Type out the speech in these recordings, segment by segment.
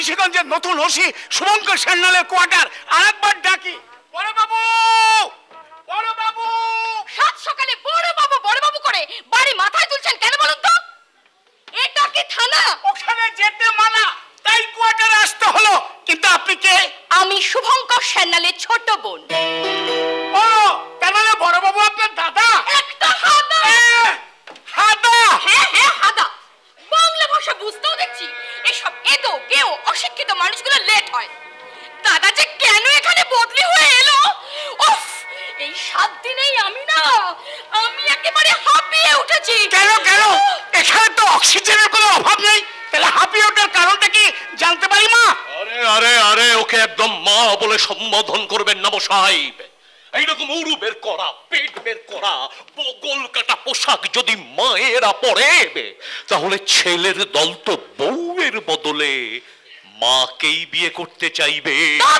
নিশিগঞ্জের নতুন OC Shubhankar সান্যালের quarter আরেকবার ডাকি। বড় বাবু, বড় বাবু। সাত সকালে বড় বাবু করে বাড়ি মাথায় তুলছেন কেন বলুন তো? এটা কি থানা? ওখানে যেতে মানা, তাই কোয়ার্টারে আসতে হলো। কিন্তু আপনি কে? আমি শুভঙ্কর সান্যালের ছোট বোন। ও, তার মানে বড় বাবু আপনার দাদা? একটা হাদা। হাদা? হ্যাঁ হ্যাঁ হাদা। বাংলা ভাষা বুঝতেও দেখছি এসব এদো গেও অশিক্ষিত মানুষগুলো লেট হয়। দাদা যে কেন এখানে বদলি হয়ে এলো, উফ, এই 7 দিনেই আমি একেবারে হাঁপিয়ে উঠেছি। কেন কেন? এখানে তো অক্সিজেনের কোনো অভাব নেই, তাহলে হাঁপিয়ে ওঠার কারণটা কি জানতে পারি মা? আরে আরে আরে, ওকে একদম মা বলে সম্বোধন করবেন না সাহেব। এইরকম উড়ু বের করা, পেট বের করা, বগল কাটা পোশাক যদি মায়েরা পরে, তাহলে ছেলের দল তো বউয়ের বদলে মাকেই বিয়ে করতে চাইবে।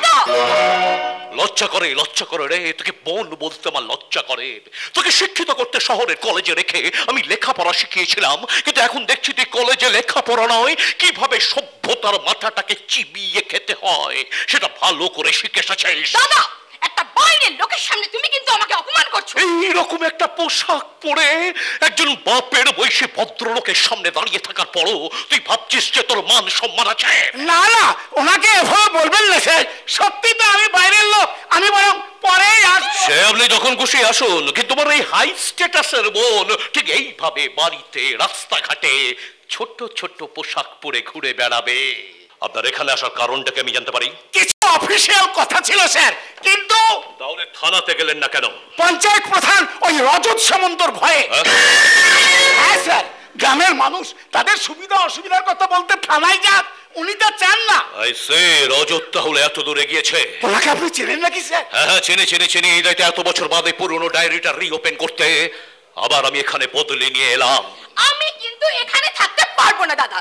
লজ্জা করে রে, তোকে বোন বলতে আমার লজ্জা করে। তোকে শিক্ষিত করতে শহরের কলেজে রেখে আমি লেখাপড়া শিখিয়েছিলাম, কিন্তু এখন দেখছি তুই কলেজে লেখাপড়া নয়, কিভাবে সভ্যতার মাথাটাকে চিবিয়ে খেতে হয় সেটা ভালো করে শিখে এসেছিস। দাদা, একটা বাইরের লোকের সামনে তুমি কিন্তু আমাকে অপমান করছো। এইরকম একটা পোশাক পরে একজন বাপের বয়সী ভদ্রলোকের সামনে দাঁড়িয়ে থাকার পরও তুই ভাবছিস যে তোর মান সম্মান আছে? না না, ওনাকে এভাবে বলবেন না স্যার। সত্যি তো আমি বাইরের লোক, আমি বরং পরেই আসবো। সে আপনি যখন খুশি আসুন, কিন্তু তোমার এই হাই স্ট্যাটাসের বোন ঠিক এইভাবে বাড়িতে রাস্তাঘাটে ছোট্ট ছোট্ট পোশাক পরে ঘুরে বেড়াবে। আপনার এখানে আসার কারণটাকে আমি জানতে পারি? কিছু অফিসিয়াল কথা ছিল স্যার, কিন্তু তাহলে থানাতে গেলেন না কেন? পঞ্চায়েত প্রধান ওই রজত সামন্তর ভয়ে। হ্যাঁ স্যার, গ্রামের মানুষ তাদের সুবিধা অসুবিধার কথা বলতে থানায় যাক, উনি তা চান না। রজত তাহলে এত দূরে গিয়েছে? ওনাকে আপনি চেনেন নাকি স্যার? হ্যাঁ চিনি। এত বছর বাদে পুরনো ডায়েরিটা রিওপেন করতে আবার আমি এখানে বদলে নিয়ে এলাম। আমি কিন্তু এখানে থাকতে পারবো না দাদা,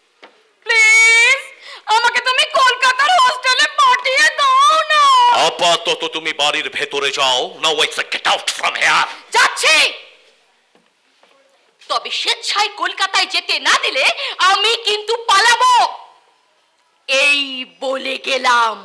প্লিজ আমাকে তুমি কলকাতার হোস্টেলে পাঠিয়ে দাও না। আপাতত তুমি বাড়ির ভেতরে যাও। Now I say get out from here. যাচ্ছি, তবে স্বেচ্ছায় কলকাতায় যেতে না দিলে আমি কিন্তু পালাবো, এই বলে গেলাম।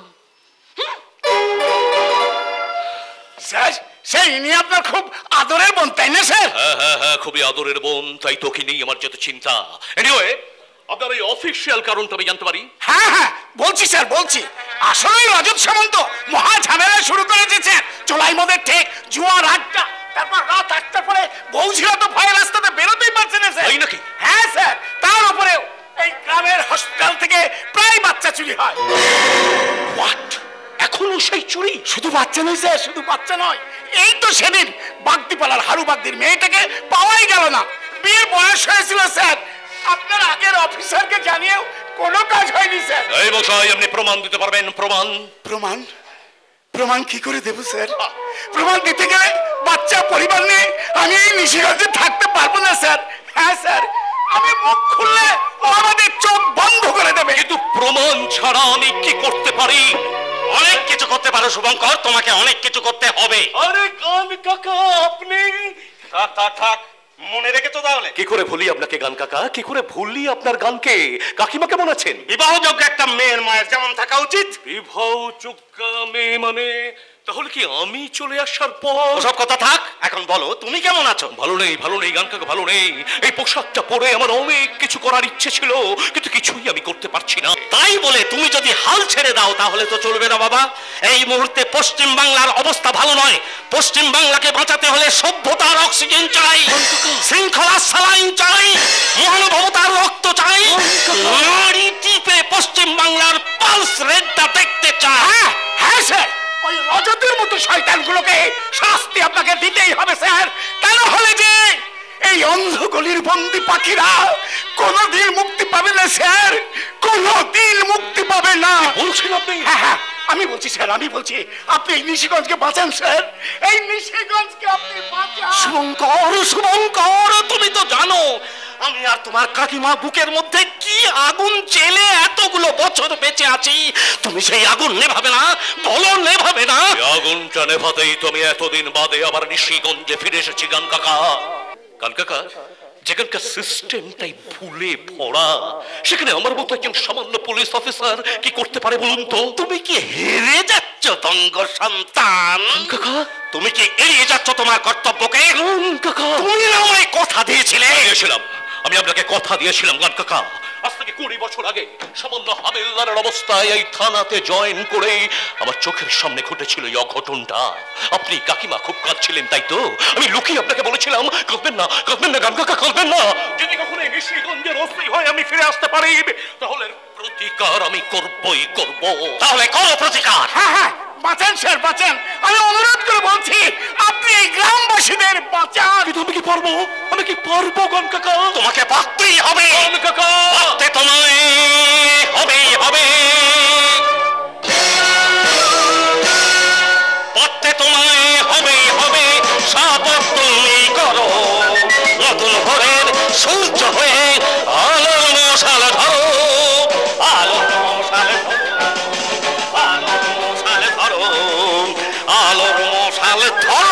স্যার, সেই ইনি আপনার খুব আদরের বোন, তাই না স্যার? হ্যাঁ, খুবই আদরের বোন, তাই তোকে নিয়ে আমার যত চিন্তা। এনিওয়ে, আপনার এই অফিসিয়াল কারণটা আমি জানতে পারি? হ্যাঁ, বলছি স্যার, বলছি। আসলে রজত সামন্ত মহা ঝামেলা শুরু করেছে স্যার। চোলাই মদের ঠেক, জুয়ার আড্ডা, তারপর রাত 8টার পরে বউঝিরা তো ভয়ে রাস্তাতে বেরোতেই পারছে না স্যার। তাই নাকি? হ্যাঁ স্যার, তার উপরেও এই গ্রামের হসপিটাল থেকে প্রায় বাচ্চা চুরি হয়। হোয়াট? এখনো সেই চুরি? শুধু বাচ্চা নয় স্যার, শুধু বাচ্চা নয়, এই তো সেদিন বাগদিপাড়ার হারু বাগদির মেয়েটাকে পাওয়াই গেল না। বিয়ের বয়স হয়েছিল স্যার, আপনার আগের অফিসারকে জানিয়েও কোনো কাজ হয়নি স্যার। এই মশাই, আপনি প্রমাণ দিতে পারবেন? প্রমাণ কি করে দেব স্যার? প্রমাণ দিতে গেলে বাচ্চা পরিবার নিয়ে আমি এই নিশিগঞ্জে থাকতে পারবো না স্যার। হ্যাঁ স্যার, আমি মুখ খুললে ও আমাদের চোখ বন্ধ করে দেবে। কিন্তু প্রমাণ ছাড়া আমি কি করতে পারি? অনেক কিছু করতে পারো শুভঙ্কর, তোমাকে অনেক কিছু করতে হবে। আরে গান কাকা, আপনি থাক, মনে রেখেছো তাহলে? কি করে ভুলি আপনাকে গান কাকা, কি করে ভুলি আপনার গানকে? কাকিমা কেমন আছেন? বিবাহযোগ্য একটা মেয়ের মায়ের যেমন থাকা উচিত। বিবাহযোগ্য মেয়ে মানে? তাহলে কি আমি চলে আসার পর? ওসব কথা থাক, এখন বলো তুমি কেমন আছো? ভালো নেই গান কাকা, ভালো নেই। এই পোশাকটা পরে আমার অনেক কিছু করার ইচ্ছে ছিল, কিন্তু কিছুই আমি করতে পারছি না। তাই বলে তুমি যদি হাল ছেড়ে দাও তাহলে তো চলবে না বাবা। এই মুহূর্তে পশ্চিম বাংলার অবস্থা ভালো নয়। পশ্চিম বাংলাকে বাঁচাতে হলে সভ্যতার অক্সিজেন চাই, শৃঙ্খলার সালাইন চাই, মহানুভবতার রক্ত চাই। নাড়ি টিপে পশ্চিম বাংলার পালস রেটটা দেখতে চাই। হ্যাঁ স্যার, ওই রজতের মতো শয়তানগুলোকে শাস্তি আপনাকে দিতেই হবে স্যার। তা না হলে যে এই অন্ধগলির বন্দি পাখিরা কোনোদিন মুক্তি পাবে না স্যার, কোনোদিন মুক্তি পাবে না। বলছেন আপনি? হ্যাঁ, আমি বলছি স্যার, আমি বলছি আপনি এই নিশিগঞ্জকে বাঁচান স্যার, এই নিশিগঞ্জকে আপনি বাঁচান। শুভঙ্কর, তুমি তো জানো আমি আর তোমার কাকিমা বুকের মধ্যে কি আগুন জেলে এতগুলো বছর বেঁচে আছি। তুমি সেই আগুন নেভাবে না? বলো নেভাবে না? আগুনটা নেভাতেই তুমি এতদিন বাদে আবার নিশিগঞ্জে ফিরে এসেছি গান কাকা। যেখানকার সিস্টেমটাই ভুলে ভরা, সেখানে আমার মতো একজন সামান্য পুলিশ অফিসার কি করতে পারে বলুন তো? তুমি কি হেরে যাচ্ছ দঙ্গ সন্তান? কাকা, তুমি কি এড়িয়ে যাচ্ছ তোমার কর্তব্যকে? কাকা, তুমি না আমায় কথা দিয়েছিলে? দিয়েছিলাম, আমি আপনাকে কথা দিয়েছিলাম গান কাকা। আজ থেকে 20 বছর আগে সামান্য হাবিলদারের অবস্থায় এই থানাতে জয়েন করে আমার চোখের সামনে ঘটেছিল এই অঘটনটা। আপনি কাকিমা খুব কাঁদছিলেন, তাই তো আমি লুকিয়ে আপনাকে বলেছিলাম কাঁদবেন না, কাঁদবেন না গান কাকা, কাঁদবেন না। যদি কখনো এই নিশিগঞ্জের ওসি হয়ে আমি ফিরে আসতে পারি, তাহলে প্রতিকার আমি করবই করব। তাহলে করো প্রতিকার। হ্যাঁ হ্যাঁ, বাঁচান স্যার, বাঁচান। আমি অনুরোধ করে বলছি, আপনি এই গ্রামবাসীদের বাঁচান। কিন্তু আমি কি পারবো, আমি কি পারবো গান কাকা? তোমাকে পারতেই হবে গান কাকা, পারতে তোমায় হবেই হবে, পারতে তোমায় হবেই হবে। শপথ তুমি করো, নতুন ভোরের সূর্য হয়ে আলোর মশাল ধরো, আলোর মশাল ধরো, আলোর মশাল ধরো, আলোর মশাল ধরো।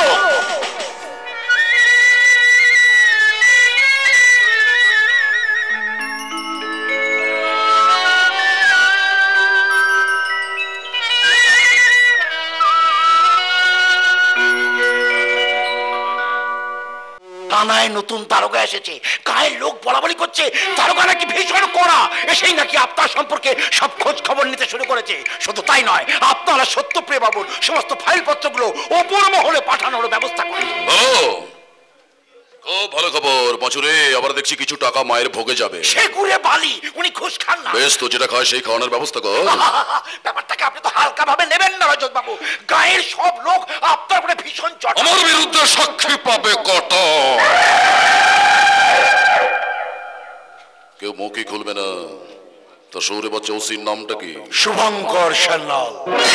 থানায় নতুন দারোগা এসেছে, গায়ের লোক বলা বলি করছে দারোগা নাকি ভীষণ কড়া, এসেই নাকি আপনার সম্পর্কে সব খোঁজ খবর নিতে শুরু করেছে। শুধু তাই নয়, আপনারা সত্যপ্রিয় বাবুর সমস্ত ফাইলপত্রগুলো ওপর মহলে পাঠানোর ব্যবস্থা করেছে। ও খুব ভালো খবর পাঁচুরে, আবার দেখছি কিছু টাকা মায়ের ভোগে যাবে। সে ঘুরে বালি, উনি ঘুষ খান না। বেশ, তো যেটা খায় সেই খাওয়ানোর ব্যবস্থা কর। ব্যাপারটাকে আপনি তো হালকা ভাবে নেবেন না রজত বাবু। গায়ের সব লোক আপনার উপরে ভীষণ চটা। আমার বিরুদ্ধে সাক্ষী পাবে কত? কেউ মুখই খুলবে না। তা শহরে বাচ্চা ওসির নামটা কি? শুভঙ্কর সান্যাল।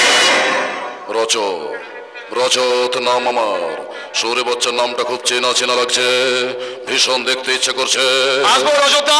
রজত নাম আমার। শহরে বাচ্চার নামটা খুব চেনা চেনা লাগছে, ভীষণ দেখতে ইচ্ছে করছে। আসবো রজতদা।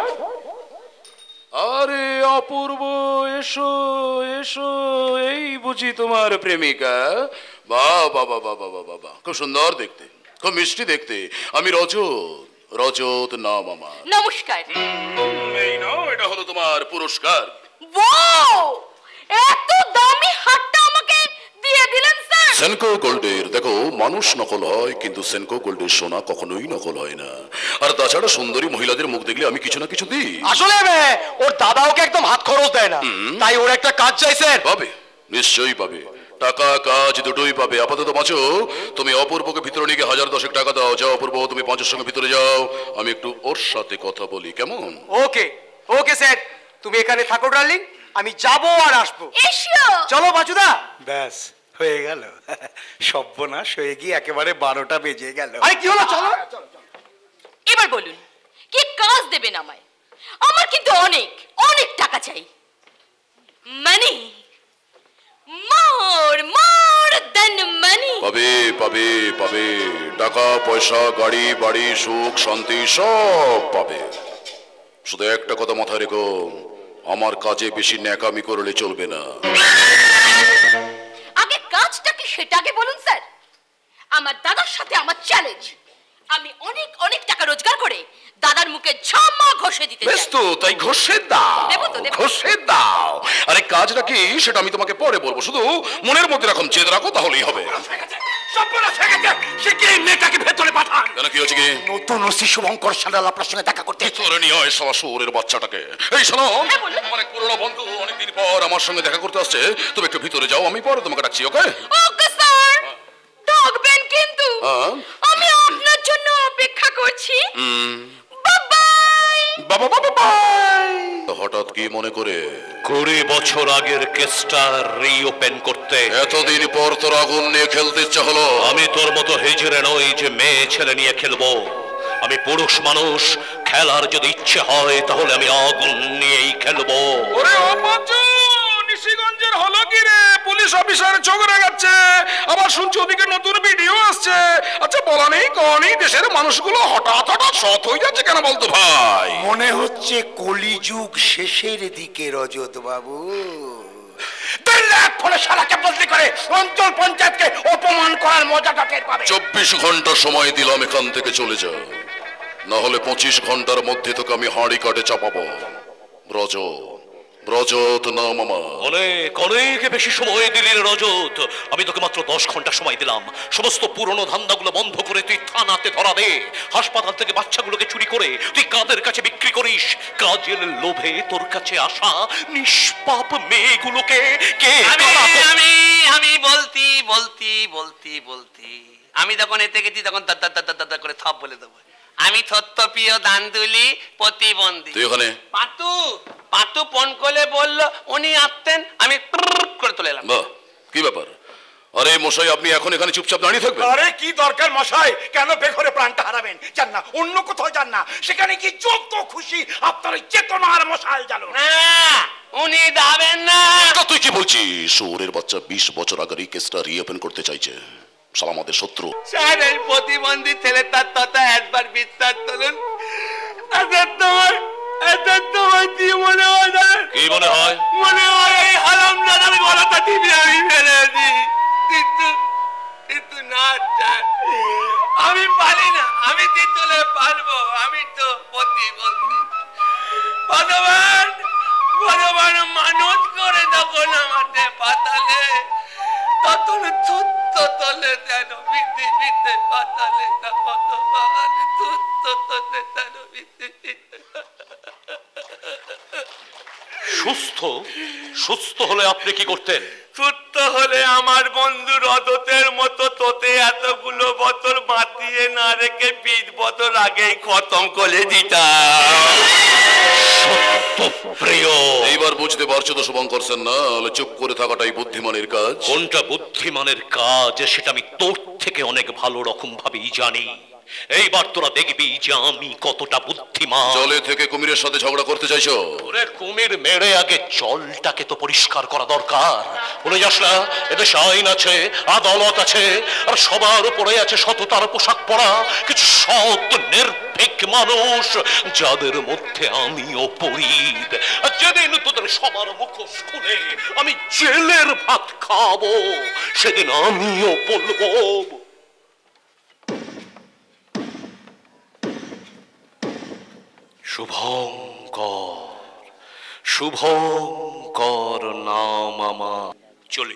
আরে অপূর্ব, এসো এসো, এই বুঝি তোমার প্রেমিকা? বাহ বাহ বাহ বাহ বাহ বাহ বাহ, খুব সুন্দর দেখতে, খুব মিষ্টি দেখতে। আমি রজত নাম আমার। নমস্কার। এই নাও, এটা হলো তোমার পুরস্কার। ওয়াও, এত দামি হারটা আমাকে দিয়ে দিলেন স্যার। সেনকো গোল্ডের, দেখো মানুষ নকল হয় কিন্তু সেনকো গোল্ডের সোনা কখনোই নকল হয় না। আর তাছাড়া সুন্দরী মহিলাদের মুখ দেখলে আমি কিছু না কিছু দিই। আসলে ওর দাদা ওকে একদম হাত খরচ দেয় না, তাই ওর একটা কাজ চাইছেন। পাবে, নিশ্চয়ই পাবে, টাকা কাজ দুটোই পাবে। আপাতত বাঁচো, তুমি অপূর্বকে ভিতরে নিয়ে 1010 টাকা দাও। যাও অপূর্ব, তুমি পাঁচের সঙ্গে ভিতরে যাও, আমি একটু ওর সাথে কথা বলি, কেমন? ওকে ওকে স্যার, তুমি এখানে থাকো ডার্লিং, আমি যাবো আর আসবো। এসো। চলো বাচুদা। ব্যাস হয়ে গেল, সর্বনাশ হয়ে গিয়ে একেবারে 12টা বেজে গেল। আরে কি হলো, চলো। এবার বলুন কি কাজ দেবেন আমায়? আমার কিন্তু অনেক অনেক টাকা চাই। মানি, মোর দেন মানি। পাবে পাবে পাবে, টাকা পয়সা, গাড়ি বাড়ি, সুখ শান্তি সব পাবে। শুধু একটা কথা মাথায় রেখো, আমার কাজে বেশি ন্যাকামি করলে চলবে না। আগে কাজটা কি সেটাকে বলুন স্যার। আমার দাদার সাথে আমার চ্যালেঞ্জ। আমি অনেক অনেক টাকা রোজগার করে দাদার মুখে ঝামা ঘষে দিতে বেশ চাই। তো, তাই ঘষে দাও, দেবো তো, দেবো। ঘষে দাও। আরে কাজটা কি সেটা আমি তোমাকে পরে বলবো, শুধু মনের মধ্যে এখন জেদ রাখো, তাহলেই হবে। সর্বনাশ হয়ে গেছে, সে কি এই মেয়েটাকে ভেতরে পাঠান। কেন, কি হচ্ছে কি? নতুন ওসি শুভঙ্কর সান্যাল আপনার সঙ্গে দেখা করতে। তোরে নিয়ে হয় সবার শহরের বাচ্চাটাকে। এই শোনো, হ্যাঁ, বলুন। আমার এক পুরনো বন্ধু অনেকদিন পর আমার সঙ্গে দেখা করতে আসছে। তুমি একটু ভিতরে যাও, আমি পরে তোমাকে ডাকছি, ওকে? ওকে স্যার, ডাকবেন কিন্তু। হ্যাঁ। আমি আপনার জন্য অপেক্ষা করছি। বাই। বাবা বাবা বাই। হঠাৎ কি মনে করে 20 বছর আগের কেসটা রিওপেন করতে? এতদিন পর তোর আগুন নিয়ে খেলতে ইচ্ছা হলো? আমি তোর মতো হেজরে নই যে মেয়ে ছেলে নিয়ে খেলবো। আমি পুরুষ মানুষ, খেলার যদি ইচ্ছে হয় তাহলে আমি আগুন নিয়েই খেলবো। ওরে অপাচু, নিশিগঞ্জের হলো কি রে? পুলিশ অফিসার চোখ রাগাচ্ছে, আবার শুনছি ওদিকে নতুন ভিডিও আসছে। আচ্ছা বলা নেই কনি, দেশের মানুষগুলো হঠাৎ হঠাৎ সৎ হয়ে যাচ্ছে কেন বলতো ভাই? মনে হচ্ছে কলিযুগ শেষের দিকে রজত বাবু। 2 লাখ ফলে শালাকে বদলি করে অঞ্চল পঞ্চায়েতকে অপমান করার মজাটা টের পাবে। 24 ঘন্টা সময় দিলাম, এখান থেকে চলে যাও। না হলে 25 ঘন্টার মধ্যে তোকে আমি হাঁড়ি কাটে চাপাবো। রজত নাম আমার। অনেক অনেক বেশি সময় দিলি রে রজত। আমি তোকে মাত্র 10 ঘন্টা সময় দিলাম। সমস্ত পুরনো ধান্দাগুলো বন্ধ করে তুই থানাতে ধরা দে। হাসপাতাল থেকে বাচ্চাগুলোকে চুরি করে তুই কাদের কাছে বিক্রি করিস? কাজের লোভে তোর কাছে আসা নিষ্পাপ মেয়েগুলোকে কে? আমি বলতি আমি যখন এতে গেছি তখন দাদা করে থপ বলে দেবো। আমি থত্তপ্রিয় দান্দুলি প্রতিবন্ধী। তুই ওখানে পাতু ফোন করে বললো উনি আসতেন, আমি করে তুলে এলাম। বাহ, কি ব্যাপার? আরে মশাই, আপনি এখন এখানে চুপচাপ দাঁড়িয়ে থাকবেন? আরে কি দরকার মশাই, কেন বেঘরে প্রাণটা হারাবেন? যান না, অন্য কোথাও যান না, সেখানে কি যত খুশি আপনার ওই চেতনার মশাল জ্বালো। না, উনি যাবেন না। তুই কি বলছিস? শহরের বাচ্চা 20 বছর আগের এই কেসটা রিওপেন করতে চাইছে। শালা আমাদের শত্রু। স্যার, এই প্রতিবন্ধী ছেলেটার কথা একবার বিশ্বাস করুন। তোমার কি মনে হয়? কি মনে হয়? মনে হয় এই হারামজাদার গলাটা টিপে আমি ফেলেছি। কিন্তু না স্যার, আমি পারি না। আমি তিতুলে পারবো, আমি তো প্রতিবন্ধী। ভগবান মানুষ করে যখন আমাদের পাতালে, তখন থুত্ত তলে যেন পৃথিবীতে পাতালে না। ভগবান থুত্ত তলে যেন পৃথিবীতে। সুস্থ হলে আপনি কি করতেন? সুস্থ হলে আমার বন্ধু রজতের মতো তোতে এতগুলো বছর বাঁচিয়ে না রেখে 20 বছর আগেই খতম করে দিতাম। প্রিয়, এইবার বুঝতে পারছো তো শুভঙ্কর সেন না? চুপ করে থাকাটাই বুদ্ধিমানের কাজ। কোনটা বুদ্ধিমানের কাজ সেটা আমি তোর থেকে অনেক ভালো রকম ভাবেই জানি। এইবার তোরা দেখবি যে আমি কতটা বুদ্ধিমান। জলে থেকে কুমিরের সাথে ঝগড়া করতে চাইছো? ওরে কুমির মেরে আগে জলটাকে তো পরিষ্কার করা দরকার। বলে যাস না, এদেশে আইন আছে, আদালত আছে, আর সবার উপরে আছে সততার পোশাক পরা কিছু সৎ নির্ভীক মানুষ, যাদের মধ্যে আমিও পড়ি। আর যেদিন তোদের সবার মুখোশ খুলে আমি জেলের ভাত খাবো, সেদিন আমিও বলবো শুভঙ্কর নাম আমার। চলি।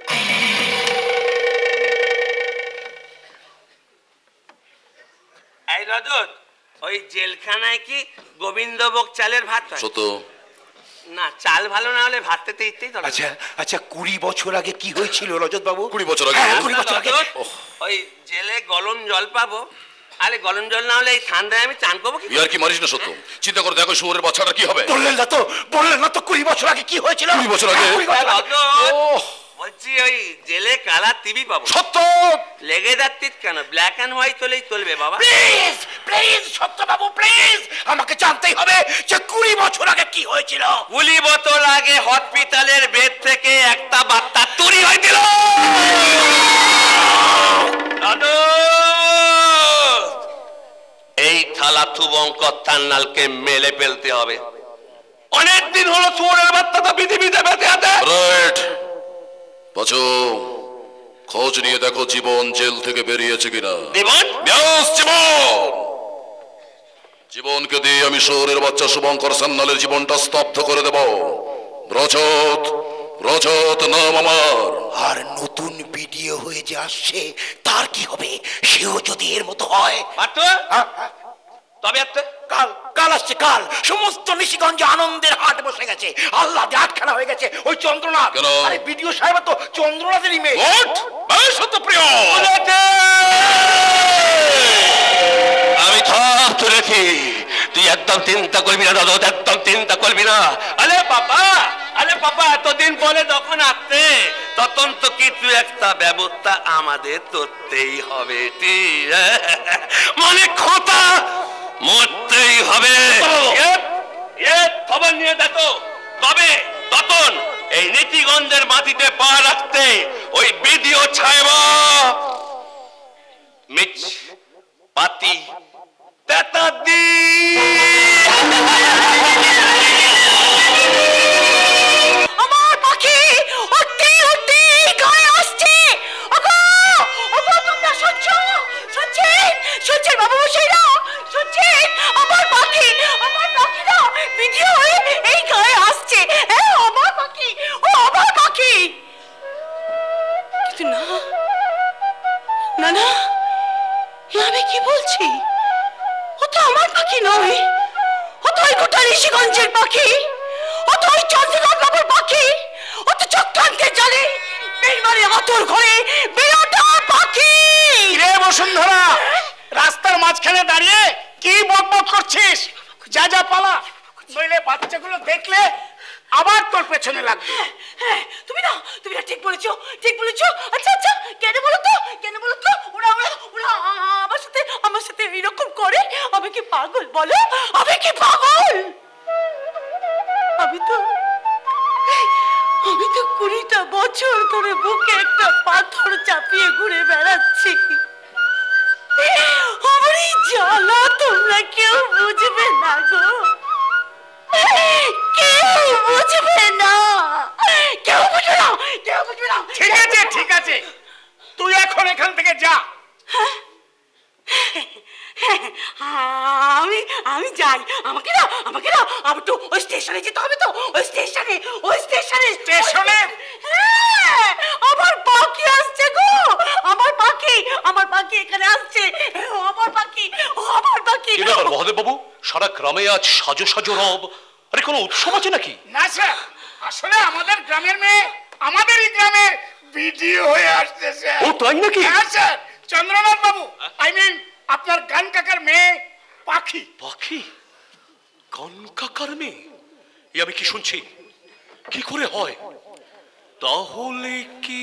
এই রজত, ওই জেলখানায় কি গোবিন্দভোগ চালের ভাত হয়? সত্য না, চাল ভালো না হলে ভাত খেতে ইচ্ছেই তো। আচ্ছা 20 বছর আগে কি হয়েছিল রজত বাবু? 20 বছর আগে? 20 বছর আগে ওই জেলে গরম জল পাবো। আরে গরম জল না হলে এই ঠান্ডায় আমি চান করবো কি? ইয়ার কি মারিস না সত্য? চিন্তা করে দেখো শুয়োরের বাচ্চাটা কি হবে। বললেন না তো 20 বছর আগে কি হয়েছিল? 20 বছর আগে? বলছি ওই জেলে কালার টিভি পাবো। সত্য লেগে যাচ্ছিস কেন? ব্ল্যাক এন্ড হোয়াইট হলেই চলবে বাবা। প্লিজ সত্য বাবু, প্লিজ আমাকে জানতেই হবে যে 20 বছর আগে কি হয়েছিল। 20 বছর আগে হসপিটালের বেড থেকে একটা বাচ্চা চুরি হয়েছিল। এই থালা শুভঙ্কর থান্নালকে মেলে ফেলতে হবে। অনেকদিন হলো চোরের বাচ্চাটা পৃথিবীতে বেঁচে আছে। রাইট পাচু, খোঁজ নিয়ে দেখো জীবন জেল থেকে বেরিয়েছে কিনা। জীবনকে দিয়ে আমি শহরের বাচ্চা শুভঙ্কর সান্যালের জীবনটা স্তব্ধ করে দেব। রজত নাম আমার। আর নতুন ভিডিও হয়ে যে আসছে তার কি হবে? সেও যদি এর মতো হয়। তবে কাল আসছে, কাল সমস্ত নিশিগঞ্জে আনন্দের হাট বসে গেছে, আল্লাহ হাটখানা হয়ে গেছে ওই চন্দ্রনাথ। আরে ভিডিও সাহেব তো চন্দ্রনাথের ইমেজ। আমি সব তুলেছি, তুই একদম চিন্তা করবি না রজত, একদম চিন্তা করবি না। আরে বাবা এতদিন পরে যখন আসছে তখন তো কিছু একটা ব্যবস্থা আমাদের করতেই হবে। মানে কথা মরতেই হবে। খবর নিয়ে দেখো, তবে তখন এই নীতিগঞ্জের মাটিতে পা রাখতে ওই ভিডিও ছায়া মিচ পাতি তেতাদি আমার পাখি উঠতে উঠতে গায়ে আসছে। ওগো তোমরা শুনছেন বাবু মশাইরা? শুনছেন? নিশিগঞ্জের পাখি, ও তো ওই চন্দ্রনাথ বাবুর পাখি, ও তো চক্রান্তের জালে বেইমানে আতর ঘরে বেরোটা পাখি। রে বসুন্ধরা, রাস্তার মাঝখানে দাঁড়িয়ে কি বকবক করছিস? যা যা পালা, নইলে বাচ্চাগুলো দেখলে আবার তোর পেছনে লাগবে। হ্যাঁ, তুমি না ঠিক বলেছো, ঠিক বলেছো। আচ্ছা আচ্ছা, কেন বলো তো, কেন বলো তো? ওরা ওরা ওরা আমার সাথে এরকম করে? আমি কি পাগল বলো? আমি কি পাগল? আমি তো 20টা বছর ধরে বুকে একটা পাথর চাপিয়ে ঘুরে বেড়াচ্ছি। আমার এই জ্বালা তোমরা কেউ বুঝবে না গো, কেউ বুঝবে না, কেউ বুঝবে না, কেউ বুঝবে না। ঠিক আছে ঠিক আছে, তুই এখন এখান থেকে যা। আমি যাই। আমাকে না আবার তো ওই স্টেশনে যেতে হবে তো। ওই স্টেশনে স্টেশনে? হ্যাঁ, আমার পাখি আসছে গো, আমার পাখি এখানে আসছে। আমার পাখি কি ব্যাপার মহাদেব বাবু, সারা গ্রামে আজ সাজো সাজো রব? আরে কোনো উৎসব আছে নাকি? না স্যার, আসলে আমাদের গ্রামের মেয়ে আমাদেরই গ্রামে ভিডিও হয়ে আসছে স্যার। ও তাই নাকি? হ্যাঁ sir, Chandranath Babu, I mean আপনার গান কাকার মেয়ে পাখি। পাখি? গান কাকার মেয়ে? এ আমি কি শুনছি? কি করে হয়? তাহলে কি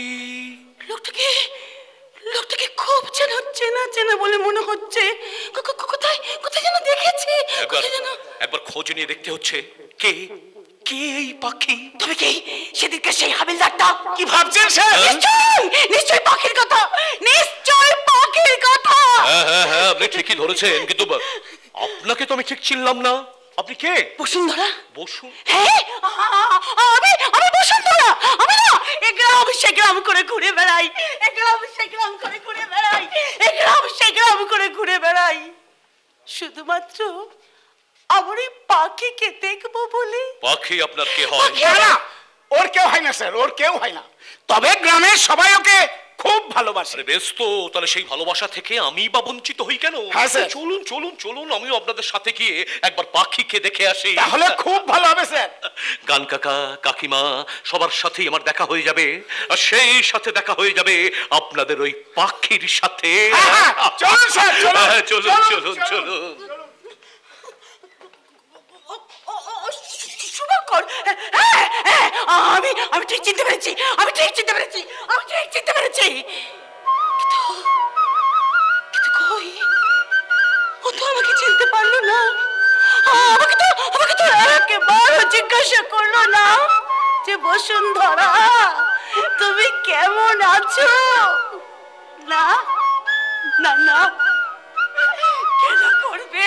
লোকটাকে খুব চেনা বলে মনে হচ্ছে। কোথায় যেন দেখেছি। একবার খোঁজ নিয়ে দেখতে হচ্ছে। কে কে এই পাখি? তবে কি সেদিনকে সেই হাবিলদারটা? কি ভাবছেন স্যার? নিশ্চয়ই পাখির কথা, নিশ্চয়ই পাখির কথা। হ্যাঁ, আপনি ঠিকই ধরেছেন, কিন্তু আপনাকে তো আমি ঠিক চিনলাম না। আপনি কে? বসুন্ধরা। হ্যাঁ, আমি বসুন্ধরা। আমি না এগ্রাম সেগ্রাম করে ঘুরে বেড়াই, শুধুমাত্র আমার এই পাখিকে দেখবো বলে। পাখি আপনার কে হয়? না, ওর কেউ হয় না স্যার, ওর কেউ হয় না। তবে গ্রামের সবাই ওকে খুব ভালোবাসে। আরে বেশ তো, তাহলে সেই ভালোবাসা থেকে আমি বা বঞ্চিত হই কেন? হ্যাঁ স্যার। চলুন আমিও আপনাদের সাথে গিয়ে একবার পাখিকে দেখে আসি। তাহলে খুব ভালো হবে স্যার। গান কাকা, কাকিমা সবার সাথেই আমার দেখা হয়ে যাবে, আর সেই সাথে দেখা হয়ে যাবে আপনাদের ওই পাখির সাথে। চলুন স্যার, চলুন। শুভঙ্কর, আমি ঠিক চিনতে পেরেছি। কিন্তু কই, ও তো আমাকে চিনতে পারলো না। আমাকে তো একেবারে জিজ্ঞাসা করলো না যে বসুন্ধরা তুমি কেমন আছো। না, কেন করবে?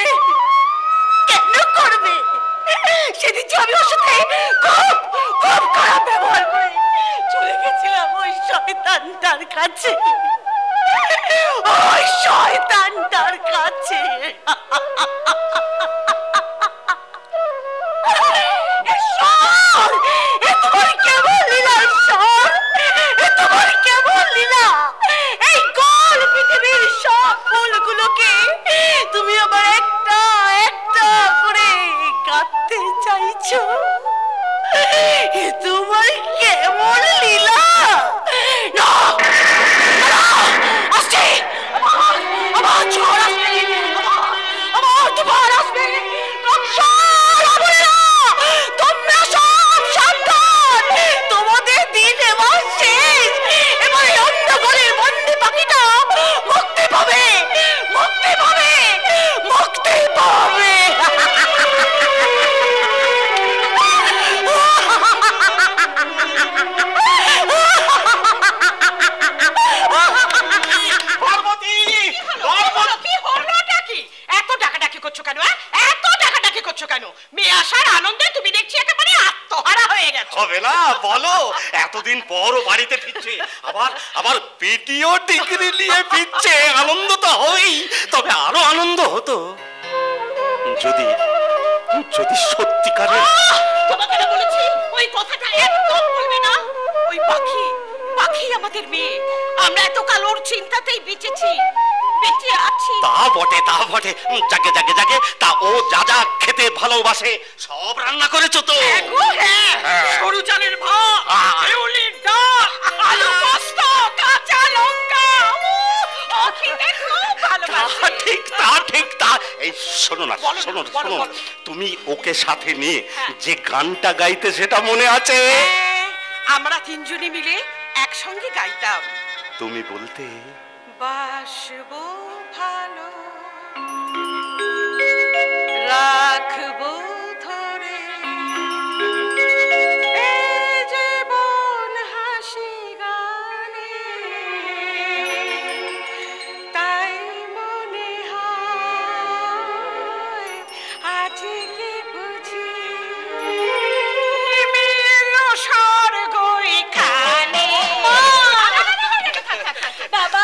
সেদিন যে আমি ওর সাথে খুব খারাপ ব্যবহার করে চলে গেছিলাম ওই শয়তানটার কাছে। তোমার কেমন লীলা? এই গোল পৃথিবীর সব ফুলগুলোকে তুমি আবার একটা করে গাঁথতে চাইছো। তোমার কেমন লীলা? না, আসছে আমার ঝড় আসবে, আমার তুফান আসবে। তোমরা সব সাবধান, তোমাদের দিন এবার শেষ। এবার অন্ধকারের বন্দি পাখিটা মুক্তি পাবে। হবে না বলো? এতদিন পরও বাড়িতে ফিরছে, আবার পিটিও ডিগ্রি নিয়ে ফিরছে। আনন্দ তো হবেই, তবে আরো আনন্দ হতো যদি সত্যিকারের। তোমাকে না বলেছি ওই কথাটা একদম বলবে না। ওই পাখি আমাদের মেয়ে, আমরা এতকাল ওর চিন্তাতেই বেঁচেছি। বেঁচে আছি। তা বটে তা বটে, জাগে জাগে জাগে। তা ও যা যা খেতে ভালোবাসে সব রান্না করেছো তো? সরু চালের ভাত, শিউলির ডাল, আলু পোস্ত, কাঁচা লঙ্কা, ও খেতে খুব ভালোবাসে। ঠিক তা ঠিক তা। এই শোনো না, শোনো শোনো, তুমি ওকে সাথে নিয়ে যে গানটা গাইতে সেটা মনে আছে? আমরা তিনজনে মিলে একসঙ্গে গাইতাম। তুমি বলতে বাসবো ভালো, রাখবো ধরে, এ জীবন হাসি গানে, তাই মনে হয় আজকে বুঝি মিলল স্বর্গ এখানে। বাবা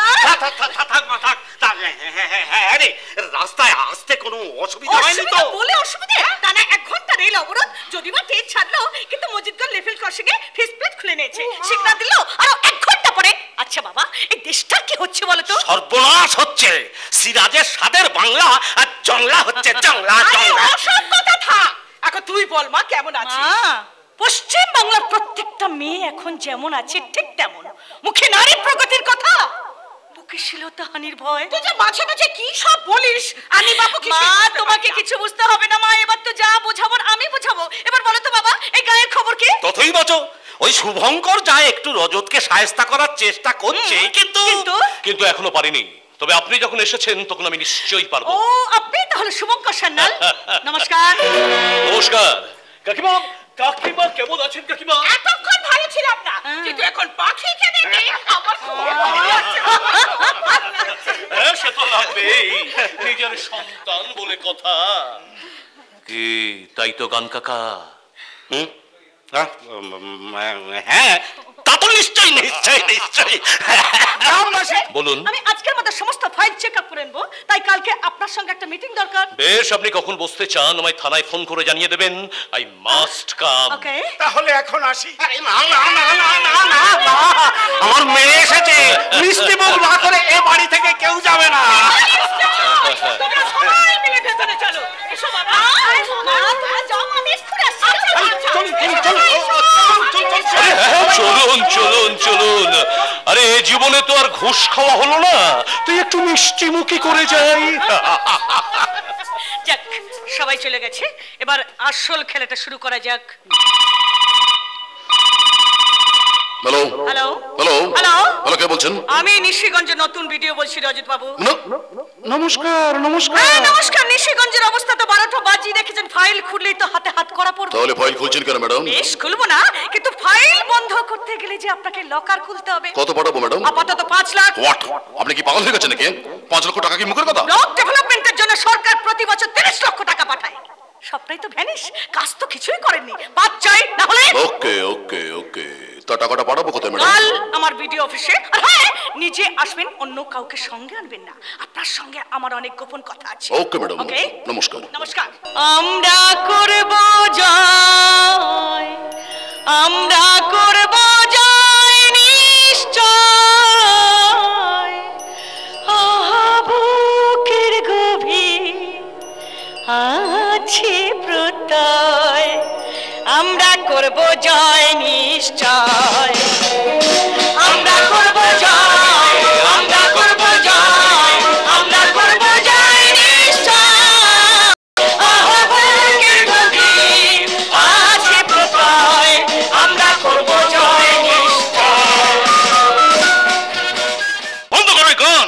রাস্তায় আসতে কোনো অসুবিধা হয়নি তো? বলে অসুবিধা টানা 1 ঘন্টা রেল অবরোধ, যদিও বা ট্রেন ছাড়লো, কিন্তু মসজিদগঞ্জ লেভেল ক্রসিংয়ে ফিস প্লেট খুলে নিয়েছে, সিগন্যাল দিল আরো 1 ঘন্টা পরে। আচ্ছা বাবা, এই দেশটা কি হচ্ছে বলো তো? সর্বনাশ হচ্ছে। সিরাজের সাদের বাংলা আর জংলা হচ্ছে জংলা জংলা। সব কথা থাক, এখন তুই বল মা কেমন আছিস? পশ্চিম বাংলার প্রত্যেকটা মেয়ে এখন যেমন আছে ঠিক তেমন, মুখে নারী প্রগতির কথা, বুকে শ্লীলতা হানির ভয়। তুই যে মাঝে মাঝে কি সব বলিস, আমি বাবু কি? মা তোমাকে কিছু বুঝতে হবে না মা, এবার তো যা বোঝাবো আমি বোঝাবো। এবার বলো তো বাবা, এই গায়ের খবর কি? ততই বচো, ওই শুভঙ্কর যা একটু রজতকে সায়স্তা করার চেষ্টা করছে, কিন্তু কিন্তু এখনো পারিনি। তবে আপনি যখন এসেছেন তখন আমি নিশ্চয়ই পারবো। ও আপনি তাহলে শুভঙ্কর সান্যাল। নমস্কার। নমস্কার কাকিমা। কাকিমা কেমন আছেন কাকিমা? এতক্ষণ ভালো ছিলাম না, কিন্তু এখন পাখিকে দেখে আমার খুব ভালো লাগছে। হ্যাঁ, সে তো লাগবেই, নিজের সন্তান বলে কথা। কি তাই তো গান কাকা? হ্যাঁ, তা তো নিশ্চয়ই নিশ্চয়ই নিশ্চয়ই। বলুন। আমি আজকের মধ্যে সমস্ত ফাইল চেক আপ করে নেবো, তাই কালকে আপনার সঙ্গে একটা মিটিং দরকার। বেশ, আপনি কখন বসতে চান আমায় থানায় ফোন করে জানিয়ে দেবেন। আই মাস্ট কাম। ওকে, তাহলে এখন আসি। না না না না না না না, আমার মেয়ে এসেছে, মিষ্টি মুখ না করে এ বাড়ি থেকে কেউ যাবে না। তোমরা সবাই মিলে ভেতরে চলো। এসো বাবা। তোমরা যাও, আমি এক্ষুনি আসছি। চলুন চলুন চলুন। আরে জীবনে তো আর ঘুষ খাওয়া হলো না, তুই একটু মিষ্টি মুখী করে যাই। যাক, সবাই চলে গেছে, এবার আসল খেলাটা শুরু করা যাক। Hello hello hello hello hello, কে বলছেন? আমি নিশিগঞ্জের নতুন ভিডিও বলছি, রজত বাবু। নমস্কার নমস্কার। হ্যাঁ নমস্কার। নিশিগঞ্জের অবস্থা তো 12টা বাজিয়ে রেখেছেন, ফাইল খুললেই তো হাতে হাত করা পড়বে। তাহলে ফাইল খুলছেন কেন ম্যাডাম? বেশ খুলবো না, কিন্তু ফাইল বন্ধ করতে গেলে যে আপনাকে লকার খুলতে হবে। কত পাঠাবো ম্যাডাম? আপাতত 5 লাখ। হোয়াট, আপনি কি পাগল হয়ে গেছেন নাকি? 5 লক্ষ টাকা কি মুখের কথা? ব্লক ডেভেলপমেন্টের জন্য সরকার প্রতি বছর 30 লক্ষ টাকা পাঠায়, সবটাই তো ভ্যানিশ, কাজ তো কিছুই করেননি। বাদ চাই না হলে। ওকে ওকে ওকে, তা টাকাটা পাঠাবো কোথায় ম্যাডাম? কাল আমার ভিডিও অফিসে। আর হ্যাঁ, নিজে আসবেন, অন্য কাউকে সঙ্গে আনবেন না, আপনার সঙ্গে আমার অনেক গোপন কথা আছে। ওকে ম্যাডাম, ওকে, নমস্কার। নমস্কার। আমরা করব জয়, আমরা করব জয় নিশ্চয়, বুকের গভীর আছে প্রত্যয়, আমরা করব জয় নিশ্চয়, আমরা করব জয়, আমরা করব জয়, আমরা করব জয় নিশ্চয়, বুকের গভীর আছে প্রত্যয়, আমরা করব জয় নিশ্চয়। বন্ধ করে গান।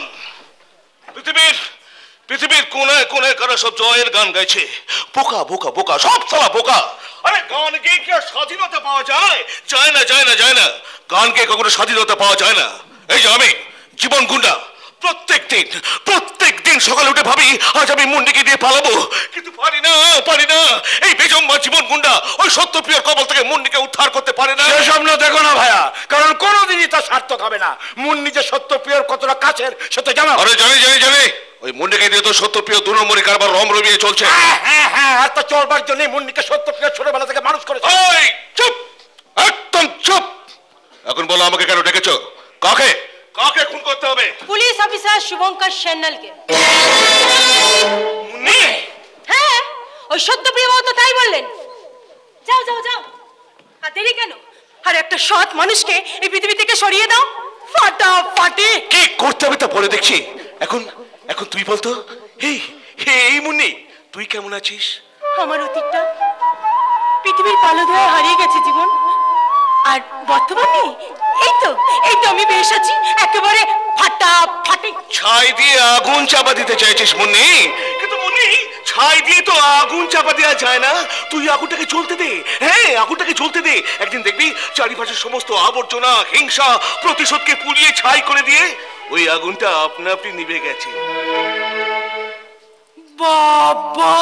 পৃথিবীর কোনায় কোনায় কারা সব জয়ের গান গাইছে। বোকা বোকা বোকা, সব সালা বোকা। আরে গান গেয়ে কি আর স্বাধীনতা পাওয়া যায়? যায় না যায় না যায় না, গান গেয়ে কখনো স্বাধীনতা পাওয়া যায় না। এই যে আমি জীবন গুন্ডা, প্রত্যেক দিন সকালে উঠে ভাবি আজ আমি মুন্ডিকে দিয়ে পালাবো, কিন্তু পারি না। এই বেজম্মা জীবন গুন্ডা ওই সত্যপ্রিয়র কবল থেকে মুন্ডিকে উদ্ধার করতে পারে না। স্বপ্ন দেখো না ভাইয়া, কারণ কোনোদিনই তা সার্থক হবে না। মুন্নি যে সত্যপ্রিয়র কতটা কাছের সে তো জানো। আরে জানি ওই মুন্ডিকে দিয়ে তো সত্যপ্রিয় 2 নম্বরই কারবার রম রমিয়ে চলছে। হ্যাঁ, আর তো চলবার জন্য মুন্নিকে সত্যপ্রিয় ছোটবেলা থেকে মানুষ করেছে। ওই চুপ, একদম চুপ। এখন বলো আমাকে কেন ডেকেছো? কাকে কাকে খুন করতে হবে? পুলিশ অফিসার শুভঙ্কর সান্যালকে। মুন্নি, হ্যাঁ, ওই সত্যপ্রিয় বাবু তো তাই বললেন। যাও যাও যাও, আর দেরি কেন? আর একটা সৎ মানুষকে এই পৃথিবী থেকে সরিয়ে দাও ফাটাফাটি। কি করতে হবে তা বলে দেখছি। এখন এখন তুই বলতো, এই এই মুন্নি, তুই কেমন আছিস? আমার অতীতটা পৃথিবীর পালধোয়ায় হারিয়ে গেছে জীবন, আর বর্তমানে এই তো আমি বেশ আছি, একেবারে ফাটাফাটি। ছাই দিয়ে আগুন চাপা দিতে চাইছিস মুন্নি, কিন্তু মুন্নি ছাই দিয়ে তো আগুন চাপা দেওয়া যায় না। তুই আগুনটাকে জ্বলতে দে, হ্যাঁ আগুনটাকে জ্বলতে দে। একদিন দেখবি চারিপাশের সমস্ত আবর্জনা, হিংসা, প্রতিশোধকে পুড়িয়ে ছাই করে দিয়ে ওই আগুনটা আপনা আপনি নিভে গেছে। বাবা,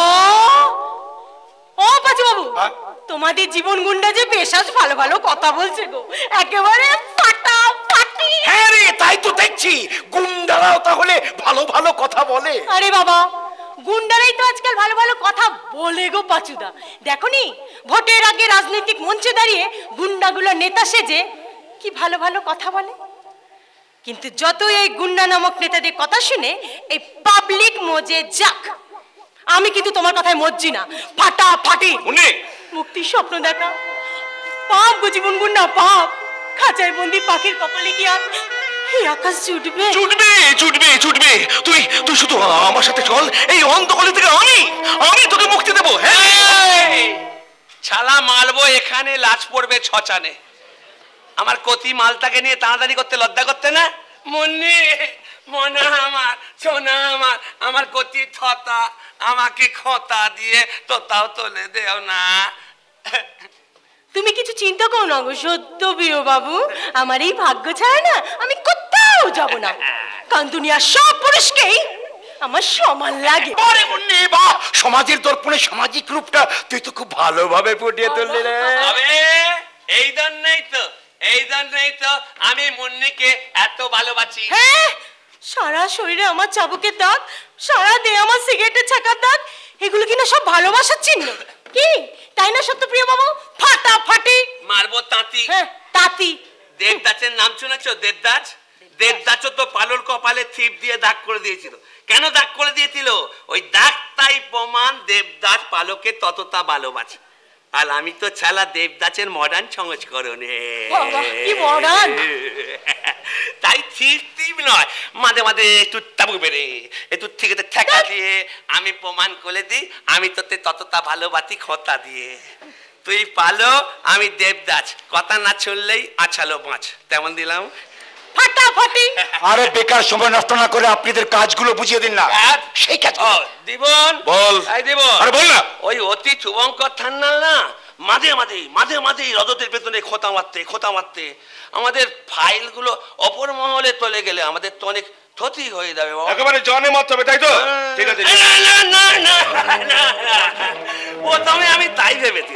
ও পাচু বাবু, তোমাদের জীবন গুন্ডা যে বেশ আজ ভালো ভালো কথা বলছে গো, একেবারে ফাটাফাটি। হ্যাঁ রে, তাই তো দেখছি গুন্ডারাও তাহলে ভালো ভালো কথা বলে। আরে বাবা, গুন্ডারাই তো আজকাল ভালো ভালো কথা বলে গো পাচুদা। দেখোনি ভোটের আগে রাজনৈতিক মঞ্চে দাঁড়িয়ে গুন্ডাগুলো নেতা সেজে কি ভালো ভালো কথা বলে। কিন্তু যতই এই গুন্ডা নামক নেতাদের কথা শুনে এই পাবলিক মজে যাক, আমি কিন্তু তোমার কথায় মজ্জি না। ফাটাফাটি। মুন্নি, মুক্তির স্বপ্ন দেখা পাপ গো জীবন গুন্ডা, পাপ। খাঁচায় বন্দি পাখির কপালে কি আর এই আকাশ জুটবে? ছুটবে ছুটবে ছুটবে। তুই তুই শুধু আমার সাথে চল, এই অন্ধকার থেকে আমি তোকে মুক্তি দেবো। হ্যাঁ, ছালা মালবো এখানে, লাজ পড়বে ছচানে। আমার কতি মালটাকে নিয়ে তাড়াতাড়ি করতে লজ্জা করতে না? মুন্নি, মনা আমার, সোনা আমার, আমার কতি থতা, আমাকে খতা দিয়ে তোতাও তোলে দেও না। তুমি কিছু চিন্তা করো না গো সত্য প্রিয় বাবু, আমার এই ভাগ্য ছাড়া না আমি কোথাও যাব না, কারণ দুনিয়ার সব পুরুষকেই আমার সমান লাগে। আরে মুন্নি বাহ, সমাজের দর্পণে সামাজিক রূপটা তুই তো খুব ভালোভাবে ফুটিয়ে তুললি রে। তবে এই জন্যই তো আমি মুন্নিকে এত ভালোবাসি। হ্যাঁ, সারা শরীরে আমার চাবুকের দাগ, সারা দেহে আমার সিগারেটের ছাকার দাগ, এগুলো কিনা সব ভালোবাসার চিহ্ন, কি তাই না সত্যপ্রিয় বাবু? ফাটাফাটি মারবো তাঁতি। হ্যাঁ, তাঁতি। দেবদাসের নাম শুনেছো? দেবদাস, দেবদাসও তো পালুর কপালে ছিপ দিয়ে দাগ করে দিয়েছিল। কেন দাগ করে দিয়েছিল? ওই দাগটাই প্রমাণ দেবদাস পালকে ততটা ভালোবাসে। আর আমি তো ছালা দেবদাসের মডার্ন সংস্করণ। বাবা, কি মডার্ন! তাই ছিপ নয়, মাঝে মাঝে একটু তাবু বেড়ে একটু থেকে ঠেকা দিয়ে আমি প্রমাণ করে দিই আমি তোতে ততটা ভালোবাসি খতা দিয়ে। তুই পালো, আমি দেবদাস, কথা না চললেই আছালো মাছ, তেমন দিলাম। ফাটাফাটি। আরে বেকার সময় নষ্ট না করে আপনাদের কাজগুলো বুঝিয়ে দিন না। সেই কাজ দিবন বল। এই দিবন, আরে বল না। ওই অতি শুভঙ্কর থান্নাল না মাঝে মাঝে রজতের পেছনে খোঁতা মারতে আমাদের ফাইলগুলো অপর মহলে চলে গেলে আমাদের তো অনেক ক্ষতি হয়ে যাবে। একেবারে জানে মারতে হবে, তাই তো? ঠিক আছে। না, প্রথমে আমি তাই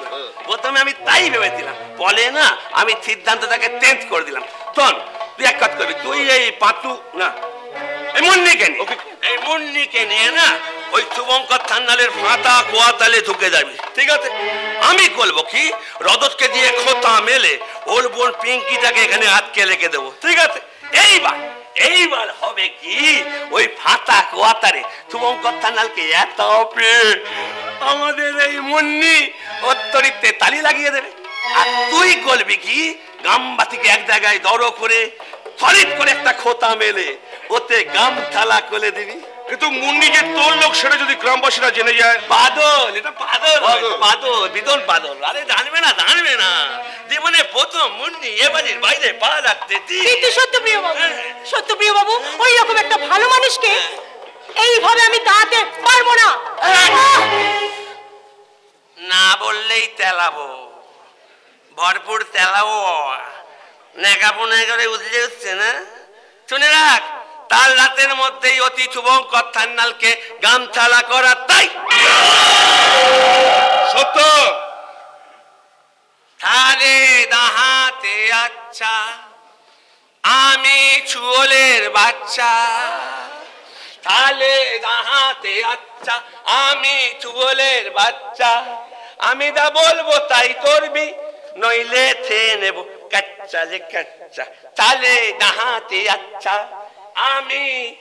ভেবেছিলাম, বলে না আমি সিদ্ধান্তটাকে চেঞ্জ করে দিলাম। শোন, তুই এক কাজ করবি, তুই এই পাতু না এই মুন্নিকে নিয়ে না ওই শুভঙ্কর থান্নালের ফাটা কোয়াতালে ঢুকে যাবি, ঠিক আছে? আমি করবো কি, রজতকে দিয়ে খোঁতা মেলে ওর বোন পিঙ্কিটাকে এখানে আটকে রেখে দেবো, ঠিক আছে? এইবার হবে কি, ওই ফাটা কোয়াতারে শুভঙ্কর থান্নালকে এত পেয়ে আমাদের এই মুন্নি অত্তরিতে তালি লাগিয়ে দেবে। আর তুই করবি কি, গ্রামবাসীকে এক জায়গায় জড়ো করে সলিড করে একটা খোঁতা মেলে ওতে গামছালা করে দিবি। কিন্তু মুন্নি যে তোর লোক, সেটা যদি গ্রামবাসীরা জেনে যায়? বাদল, এটা বিদল বাদল। আরে জানবে না, জীবনে প্রথম মুন্নি এ বাড়ির বাইরে পা রাখতে। কিন্তু সত্যপ্রিয় বাবু, ওই রকম একটা ভালো মানুষকে এইভাবে আমি দাঁড়াতে পারবো না। না বললেই তেলাবো, ভরপুর তেলাবো। নেকাপোনা করে উঠলে উঠছে না, শুনে রাখ, তার রাতের মধ্যেই অতি শুভঙ্কর থান্নালকে গামছালা করা। তাই সত্য তাহলে দাহাতে আচ্ছা আমি চুলের বাচ্চা, তাহলে দাহাতে আচ্ছা আমি চুলের বাচ্চা, আমি যা বলবো তাই করবি, নইলে খেয়ে নেব কাচ্চা রে কাচ্চা তালে নাহাতে আচ্ছা আমি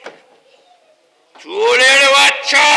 চোরের বাচ্চা।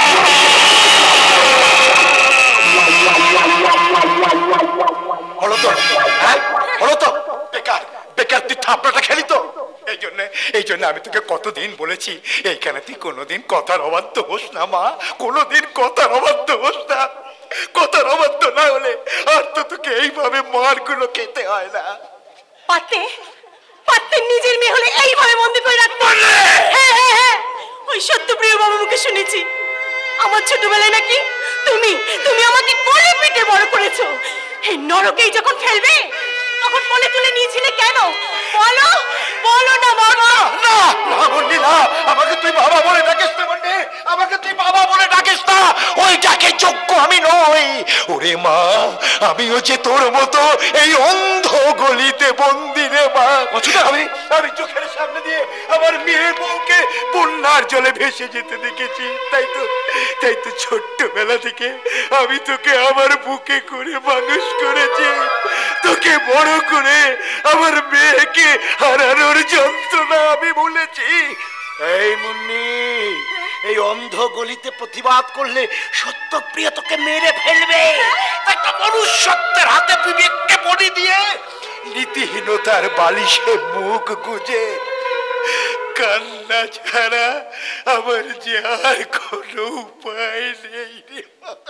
হলো তো, হ্যাঁ হলো তো, বেকার বেকার তুই থাপড়াটা খেলি তো। এই জন্য আমি তোকে কতদিন বলেছি এইখানে তুই কোনোদিন কথার অবাধ্য হোস না মা, কোনোদিন কথার অবাধ্য হোস না। কথার অবাধ্য না হলে আর তো তোকে এইভাবে মারগুলো খেতে হয় না। পাতে পাতে নিজের মেয়ে হলে এইভাবে বন্দি করে রাখতে। হ্যাঁ হ্যাঁ হ্যাঁ, ওই সত্যপ্রিয় বাবা মুখে শুনেছি আমার ছোটবেলায় নাকি তুমি তুমি আমাকে কোলে পিঠে বড় করেছো। এই নরকেই যখন ফেলবে তখন কোলে তুলে নিয়েছিলে কেন? বলো বলো না বাবা। না না বললি না, আমাকে তুই বাবা বলে ডাকিস না বললি, আমাকে তুই বাবা বলে ডাকিস না, ওই ডাকে যোগ্য আমি নই। ওরে মা, আমিও যে তোর মতো এই অন্ধ গলিতে বন্দি রে মা। আমি চোখের সামনে দিয়ে আমার মেয়ে বউকে বন্যার জলে ভেসে যেতে দেখেছি। তাই তো ছোট্টবেলা থেকে আমি তোকে আমার বুকে করে মানুষ করেছি, তোকে বড় করে আমার মেয়েকে হারানোর যন্ত্রণা আমি ভুলেছি। এই মুন্নি, এই অন্ধ গলিতে প্রতিবাদ করলে সত্যপ্রিয় তোকে মেরে ফেলবে। একটা মনুষ্যত্বের হাতে বিবেককে বলি দিয়ে নীতিহীনতার বালিশে মুখ গুজে কান্না ছাড়া আমার যে আর কোনো উপায় নেই রে,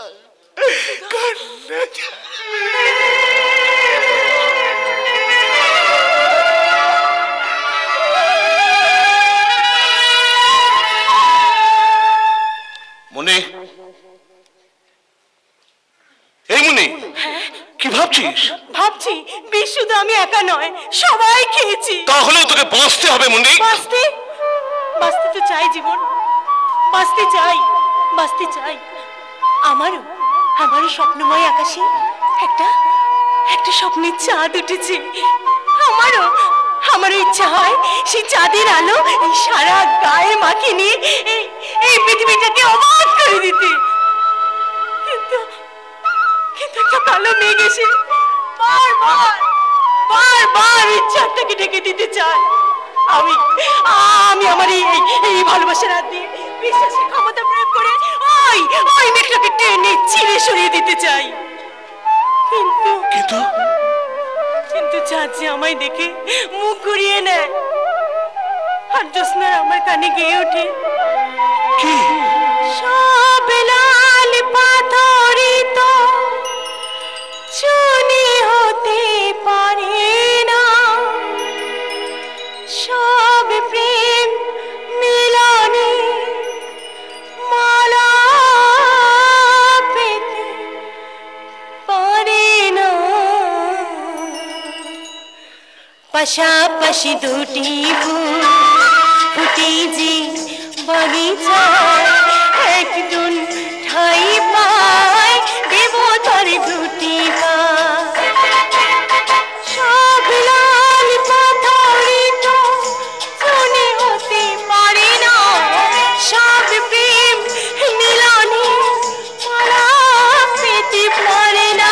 কান্না ছাড়া। মনে এই মনে কি ভাবছিস? ভাবছি বিষ শুধু আমি একা নয়, সবাই খেয়েছি। তাহলে তোকে বাঁচতে হবে মনে। বাঁচতে বাঁচতে তো চাই জীবন, বাঁচতে চাই বাঁচতে চাই। আমারও স্বপ্নময় আকাশে একটা একটা স্বপ্নের চাঁদ উঠেছে। আমারও ইচ্ছা হয় সেই চাঁদের আলো এই সারা গায়ে মাখিয়ে নিয়ে এই পৃথিবীটাকে অবাক করে দিতে। কিন্তু একটা কালো মেঘ এসে বারবার ইচ্ছাটাকে ঢেকে দিতে চায়। আমি আমার এই ভালোবাসার হাত দিয়ে বিশ্বাসের ক্ষমতা প্রয়োগ করে ওই মেঘটাকে টেনে চিরে সরিয়ে দিতে চাই। কিন্তু চাঁদ যে আমায় দেখে মুখ ঘুরিয়ে নেয় আর জ্যোৎস্নার আমার কানে গেয়ে ওঠে, সব লাল পাথরই তো চুনি হতে পারে না, সব প্রেম মিলনে মালা পেতে পারে না। পাশাপাশি দুটি ফুল ফুটে যে বাগিচায়, একজন ঠাই পায় দেব তার দুটি পায়। সব লাল পাথরই তো চুনি হতে পারে না, সব প্রেম মিলনে মালা পেতে পারে না।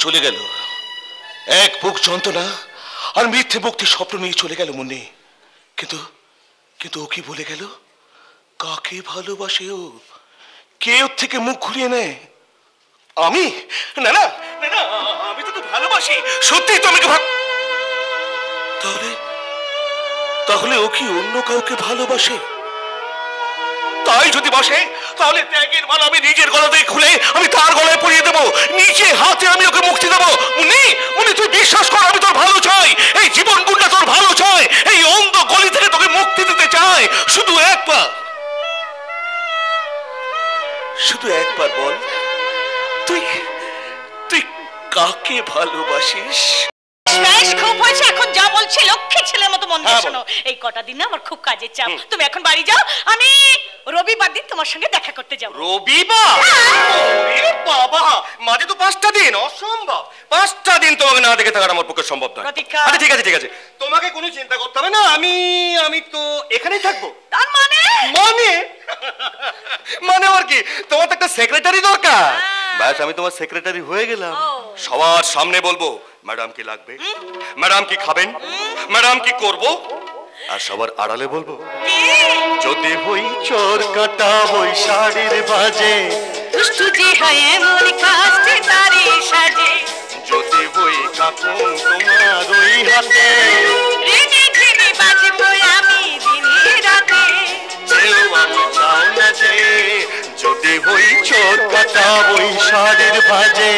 চলে গেল, এক বুক যন্ত্রণা আর মিথ্যে মুক্তির স্বপ্ন নিয়ে চলে গেল মুন্নি। কিন্তু কিন্তু ও কি বলে গেল? কাকে ভালোবাসে ও? কে ওর থেকে মুখ ঘুরিয়ে নেয়? আমি? না না না না, আমি তোকে ভালোবাসি, সত্যি তো আমাকে তাহলে তাহলে ও কি অন্য কাউকে ভালোবাসে? তাই যদি বাসে তাহলে ত্যাগের মালা আমি নিজের গলা থেকে খুলে আমি তার গলায় পরিয়ে দেবো, নিজে হাতে আমি ওকে মুক্তি দেবো। মুন্নি, মুন্নি তুই বিশ্বাস কর, আমি তোর ভালো চাই, এই জীবন গুণটা তোর ভালো চাই, এই অন্ধ গলি থেকে তোকে মুক্তি দিতে চাই। শুধু একবার, শুধু একবার বল, তুই তুই কাকে ভালোবাসিস? বেশ, খুব হয়েছে, এখন যা বলছি লক্ষ্মী ছেলের মতো মন দিয়ে শোনো। এই কটা দিন না আমার খুব কাজের চাপ, তুমি এখন বাড়ি যাও, আমি রবিবার দিন তোমার সঙ্গে দেখা করতে যাব। রবিবার? ওরে বাবা, মাঝে তো 5টা দিন, অসম্ভব। 5টা দিন তোমাকে না দেখে থাকার আমার পক্ষে সম্ভব নয়। প্রতীক্ষা। আচ্ছা ঠিক আছে ঠিক আছে, তোমাকে কোনো চিন্তা করতে হবে না, আমি তো এখানেই থাকবো। তার মানে মানে মানে আর কি, তোমার তো একটা সেক্রেটারি দরকার। ব্যাস, আমি তোমার সেক্রেটারি হয়ে গেলাম। সবার সামনে বলবো ম্যাডাম কি লাগবে, ম্যাডাম কি খাবেন, ম্যাডাম কি করব, আর সবার আড়ালে বলবো যদি হই চোর কাটা ওই শাড়ির বাজে, দুষ্টু যে হয় এমন কাজে তারে সাজে, যদি হই কাকুন তোমার ওই হাতে, রেগে রেগে বাজবো আমি দিনে রাতে, কেউ আমি চাও না যে যদি হই চোর কাটা ওই শাড়ির বাজে।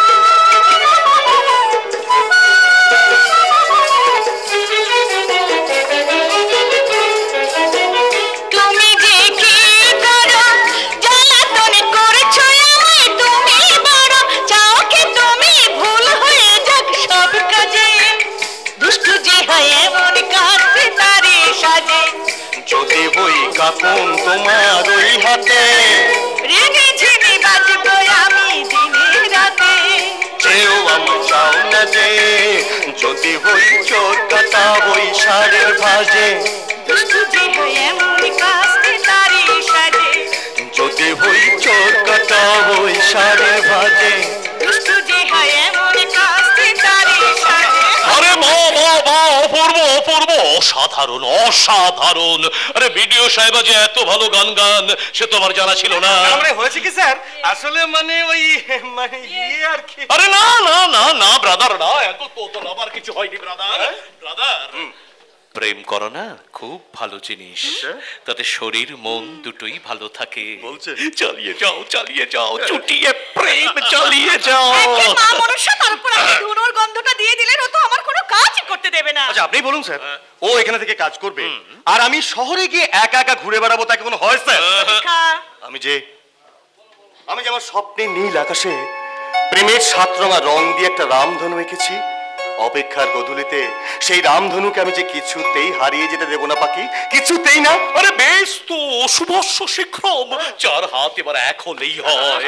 তুমি যে কি করো জ্বালাতন করেছো আমায়, তুমি বড় চাও কি তুমি ভুল হয়ে যাক সব কাজে, দুষ্টু যে হয় এমন কাজে তারে সাজে, যদি হই কাকুন তোমার ওই হাতে, রেগে ঝিমি বাজবো আমি দিনে রাতে, কেউ আমি চাও না যে যদি হই চোর কাটা ওই শাড়ির ভাজে, দুষ্টু যে হয় এমন কাজে তারে সাজে, যদি হই চোর কাটা ওই শাড়ির ভাজে, দুষ্টু যে হয় এমন কাজে তারে সাজে। আরে বাবা, অপূর্ব অপূর্ব, অসাধারণ অসাধারণ। আরে বিডিও সাহেব যে এত ভালো গান গান সে তো আমার জানা ছিল না। মানে হয়েছে কি স্যার, আসলে মানে ওই মানে ইয়ে আর কি। আরে না না না না ব্রাদার, না এত তো আবার কিছু হয়নি ব্রাদার। ব্রাদার, প্রেম করো না, খুব ভালো জিনিস, তাতে শরীর মন দুটোই ভালো থাকে। বলছেন? চালিয়ে যাও, চুটিয়ে প্রেম চালিয়ে যাও। একে মা মনুষ্য, তার উপর আপনি ধুনোর গন্ধটা দিয়ে দিলেন, ও তো আমার কোনো কাজই করতে দেবে না। আচ্ছা আপনি বলুন স্যার, ও এখানে থেকে কাজ করবে আর আমি শহরে গিয়ে একা একা ঘুরে বেড়াবো, তাকে কোনো হয় স্যার? আমি যে আমার স্বপ্নে নীল আকাশে প্রেমের 7 রঙা রং দিয়ে একটা রামধনু এঁকেছি, অপেক্ষার গধূলিতে সেই রামধনুকে আমি যে কিছুতেই হারিয়ে যেতে দেব না পাখি, কিছুতেই না। আরে বেশ তো, শুভস্য শীঘ্রম, 4 হাত এবার এক হলেই হয়।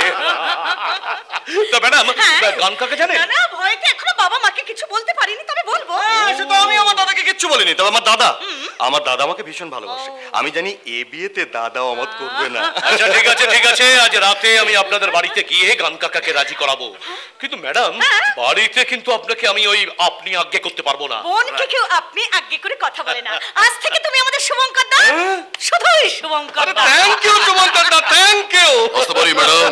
তা ম্যাডাম, গান কাকে জানেন? না ভয়তে এখনো বাবা মাকে কিছু বলতে পারিনি, তবে বলবো। সে তো আমি আমার দাদাকে কিচ্ছু বলিনি, তবে আমার দাদা আমাকে ভীষণ ভালোবাসে। আমি জানি এ বিয়েতে দাদা অমত করবে না। আচ্ছা ঠিক আছে, আজ রাতে আমি আপনাদের বাড়িতে গিয়ে গান কাকাকে রাজি করাবো। কিন্তু ম্যাডাম, বাড়িতে কিন্তু আপনাকে আমি ওই আপনি আজ্ঞে করতে পারবো না। বোনকে কেউ আপনি আজ্ঞে করে কথা বলে না। আজ থেকে তুমি আমাদের শুভঙ্কর দা, শুধুই Shubhankar da. Thank you Shubhankar da, thank you. আসতে পারি ম্যাডাম?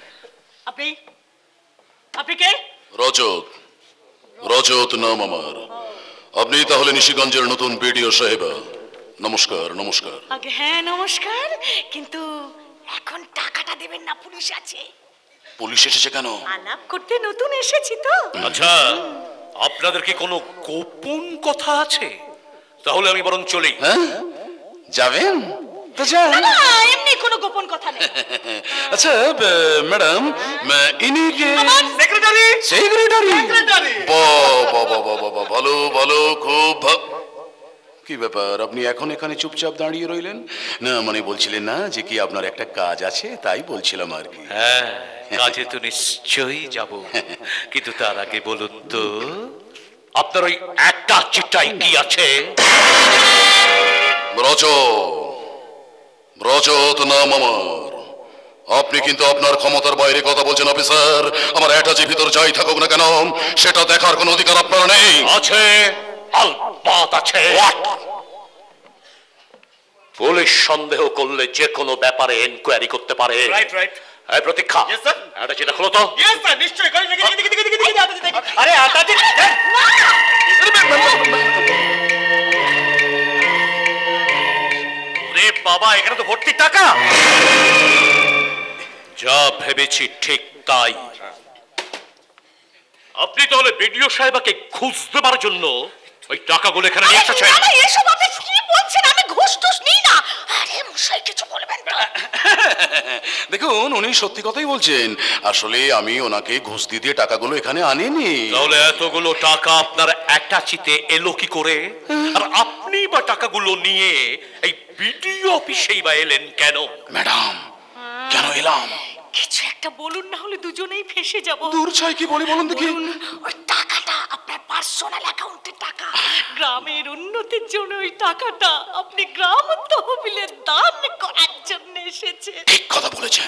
আপনি কে? রজত, রজত নাম আমার। আপনি তাহলে নিশিগঞ্জের নতুন বিডিও সাহেবা? নমস্কার। নমস্কার। আগে হ্যাঁ নমস্কার, কিন্তু এখন টাকাটা দেবেন না, পুলিশ আছে। পুলিশ এসেছে কেন? আলাপ করতে নতুন এসেছি তো। আচ্ছা, আপনাদের কি কোনো গোপন কথা আছে? তাহলে আমি বরং চলি। হ্যাঁ, যাবেন তো না যান। না, এমনি কোনো গোপন কথা নেই। আচ্ছা ম্যাডাম, ইনি কে? সেক্রেটারি। সেক্রেটারি? বাহ, ভালো ভালো, খুব কি ব্যাপার, আপনি এখন এখানে চুপচাপ দাঁড়িয়ে রইলেন? না মানে বলছিলেন না যে কি আপনার একটা কাজ আছে, তাই বলছিলাম আর কি। হ্যাঁ, কাজে তো নিশ্চয়ই যাব, কিন্তু তার আগে বলুন তো আপনার ওই একটা চিঠাই কি আছে? রজত নাম আমার। আপনি কিন্তু আপনার ক্ষমতার বাইরে কথা বলছেন অফিসার। আমার অ্যাটাচি ভিতর যাই থাকুক না কেন, সেটা দেখার কোনো অধিকার আপনার নেই। আছে, আলবাত আছে। পুলিশ সন্দেহ করলে যে কোনো ব্যাপারে এনকোয়ারি করতে পারে। Right right. এই প্রতীক্ষা, Yes, sir. এটা যেটা খোলো তো। ইয়েস স্যার, নিশ্চয়ই। আরে আটাজি, রে বাবা, এখানে তো ভর্তি টাকা। যা ভেবেছি ঠিক তাই। আপনি তাহলে বিডিও সাহেবকে ঘুষ দেবার জন্য ওই টাকাগুলো এখানে নিয়ে এসেছেন? না, এসব আপনি কি বলছেন? আমি ঘুষ টুস নিই না। আরে মশাই কিছু বলবেন তো? দেখুন, উনি সত্যি কথাই বলছেন। আসলে আমি ওনাকে ঘুষ দিয়ে টাকাগুলো এখানে আনিনি। তাহলে এতগুলো টাকা আপনার অ্যাটাচিতে এলো কি করে? আর আপনি বা টাকাগুলো নিয়ে এই বিডিও অফিসেই বা এলেন কেন? ম্যাডাম, কেন এলাম? কিছু একটা বলুন, না হলে দুজনেই ফেসে যাব। দূর ছাই, কি বলি বলুন দেখি। ওই টাকাটা আপনার পার্সোনাল অ্যাকাউন্টের টাকা। গ্রামের উন্নতির জন্য ওই টাকাটা আপনি গ্রাম তহবিলে দান করার জন্য এসেছে। ঠিক কথা বলেছেন।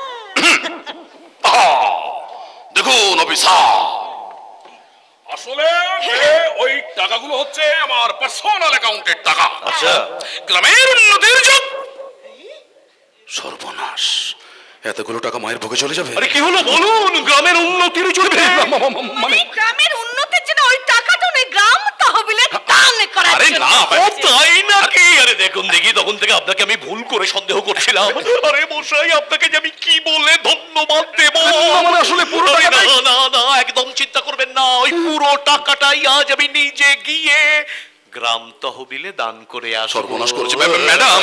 দেখুন অফিসার, আসলে ওই টাকাগুলো হচ্ছে আমার পার্সোনাল অ্যাকাউন্টের টাকা। আচ্ছা, গ্রামের উন্নতির জন্য। সর্বনাশ, এতগুলো টাকা মায়ের ভোগে চলে যাবে। আরে কি হলো বলুন? গ্রামের উন্নতির চলবে মানে গ্রামের উন্নতির জন্য ওই টাকাটা নেই, গ্রাম তহবিলে দান করার আরে জন্য। না, ও তাই নাকি? আরে দেখুন দেখি, তখন থেকে আপনাকে আমি ভুল করে সন্দেহ করছিলাম। আরে মশাই, আপনাকে যে আমি কি বলে ধন্যবাদ দেব? মানে আসলে পুরো আরে টাকাটাই- না না না, একদম চিন্তা করবেন না। ওই পুরো টাকাটাই আজ আমি নিজে গিয়ে গ্রাম তহবিলে দান করে আসবো। সর্বনাশ করেছে ম্যাডাম।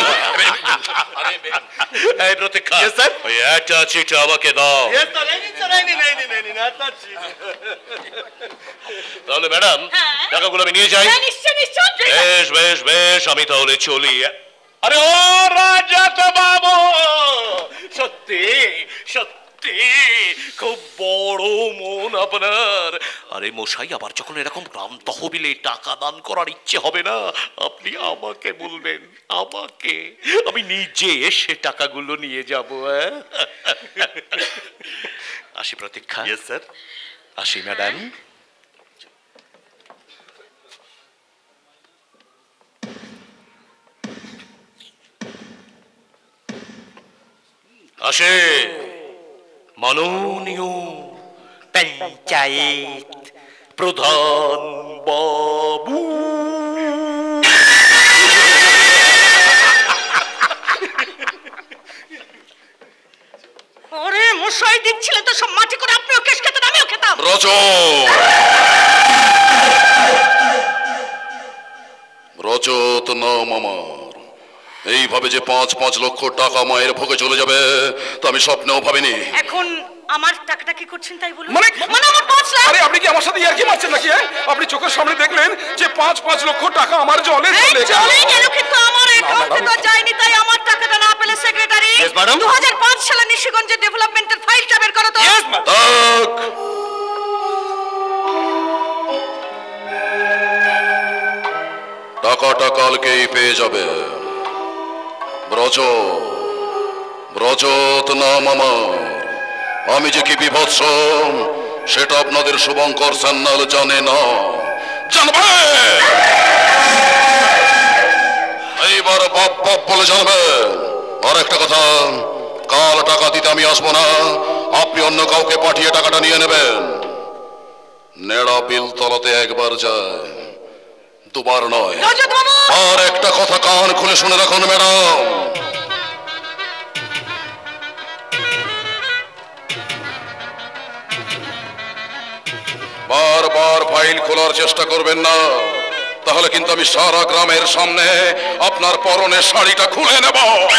এই প্রতীক্ষা, ওই অ্যাটাচিটা আমাকে দাও। তাহলে ম্যাডাম, টাকাগুলো আমি নিয়ে যাই। হ্যাঁ, নিশ্চয় নিশ্চয়। বেশ বেশ বেশ, আমি তাহলে চলি। আরে ও রাজা তো বাবু, সত্যি সত্যি খুব বড় মন আপনার। আরে মশাই, আবার যখন এরকম গ্রাম তহবিলে টাকা দান করার ইচ্ছে হবে না, আপনি আমাকে বলবেন, আমাকে, আমি নিজে এসে টাকাগুলো নিয়ে যাব। আসি প্রতীক্ষা। Yes sir. আসি ম্যাডাম। আসে মাননীয় পঞ্চায়েত প্রধান বাবু। ওরে মশাই, দিচ্ছিলেন তো সব মাটি করে। আপনিও কেশ খেতেন, আমিও খেতাম। রজত নাম আমার। এইভাবে যে 5-5 লক্ষ টাকা মায়ের ভোগে চলে যাবে তা আমি স্বপ্নেও ভাবিনি। এখন আমার টাকাটা কি করছেন তাই বলুন। মানে মানে আমার 5 লাখ। আরে আপনি কি আমার সাথে ইয়ার্কি মারছেন নাকি? আপনি চোখের সামনে দেখলেন যে 5-5 লক্ষ টাকা আমার জলে চলে গেল। চলে গেল, কিন্তু আমার অ্যাকাউন্টে তো যায়নি। তাই আমার টাকাটা না পেলে সেক্রেটারি, Yes, madam. 2005 সালে নিশিগঞ্জের ডেভেলপমেন্টের ফাইলটা বের করো তো। তাক, টাকাটা কালকেই পেয়ে যাবে। ব্রজত নাম আমার। আমি যে কি বিভৎস সেটা আপনাদের শুভঙ্কর সান্যাল জানে না। জানবে, এইবার বাপ বাপ বলে জানবে। আর একটা কথা, কাল টাকা দিতে আমি আসবো না। আপনি অন্য কাউকে পাঠিয়ে টাকাটা নিয়ে নেবেন। নেড়া বিল তলাতে একবার যায়, দুবার নয়। আর একটা কথা কান খুলে শুনে রাখুন ম্যাডাম, বারবার ফাইল খোলার চেষ্টা করবেন না, তাহলে কিন্তু আমি সারা গ্রামের সামনে আপনার পরনের শাড়িটা খুলে নেব।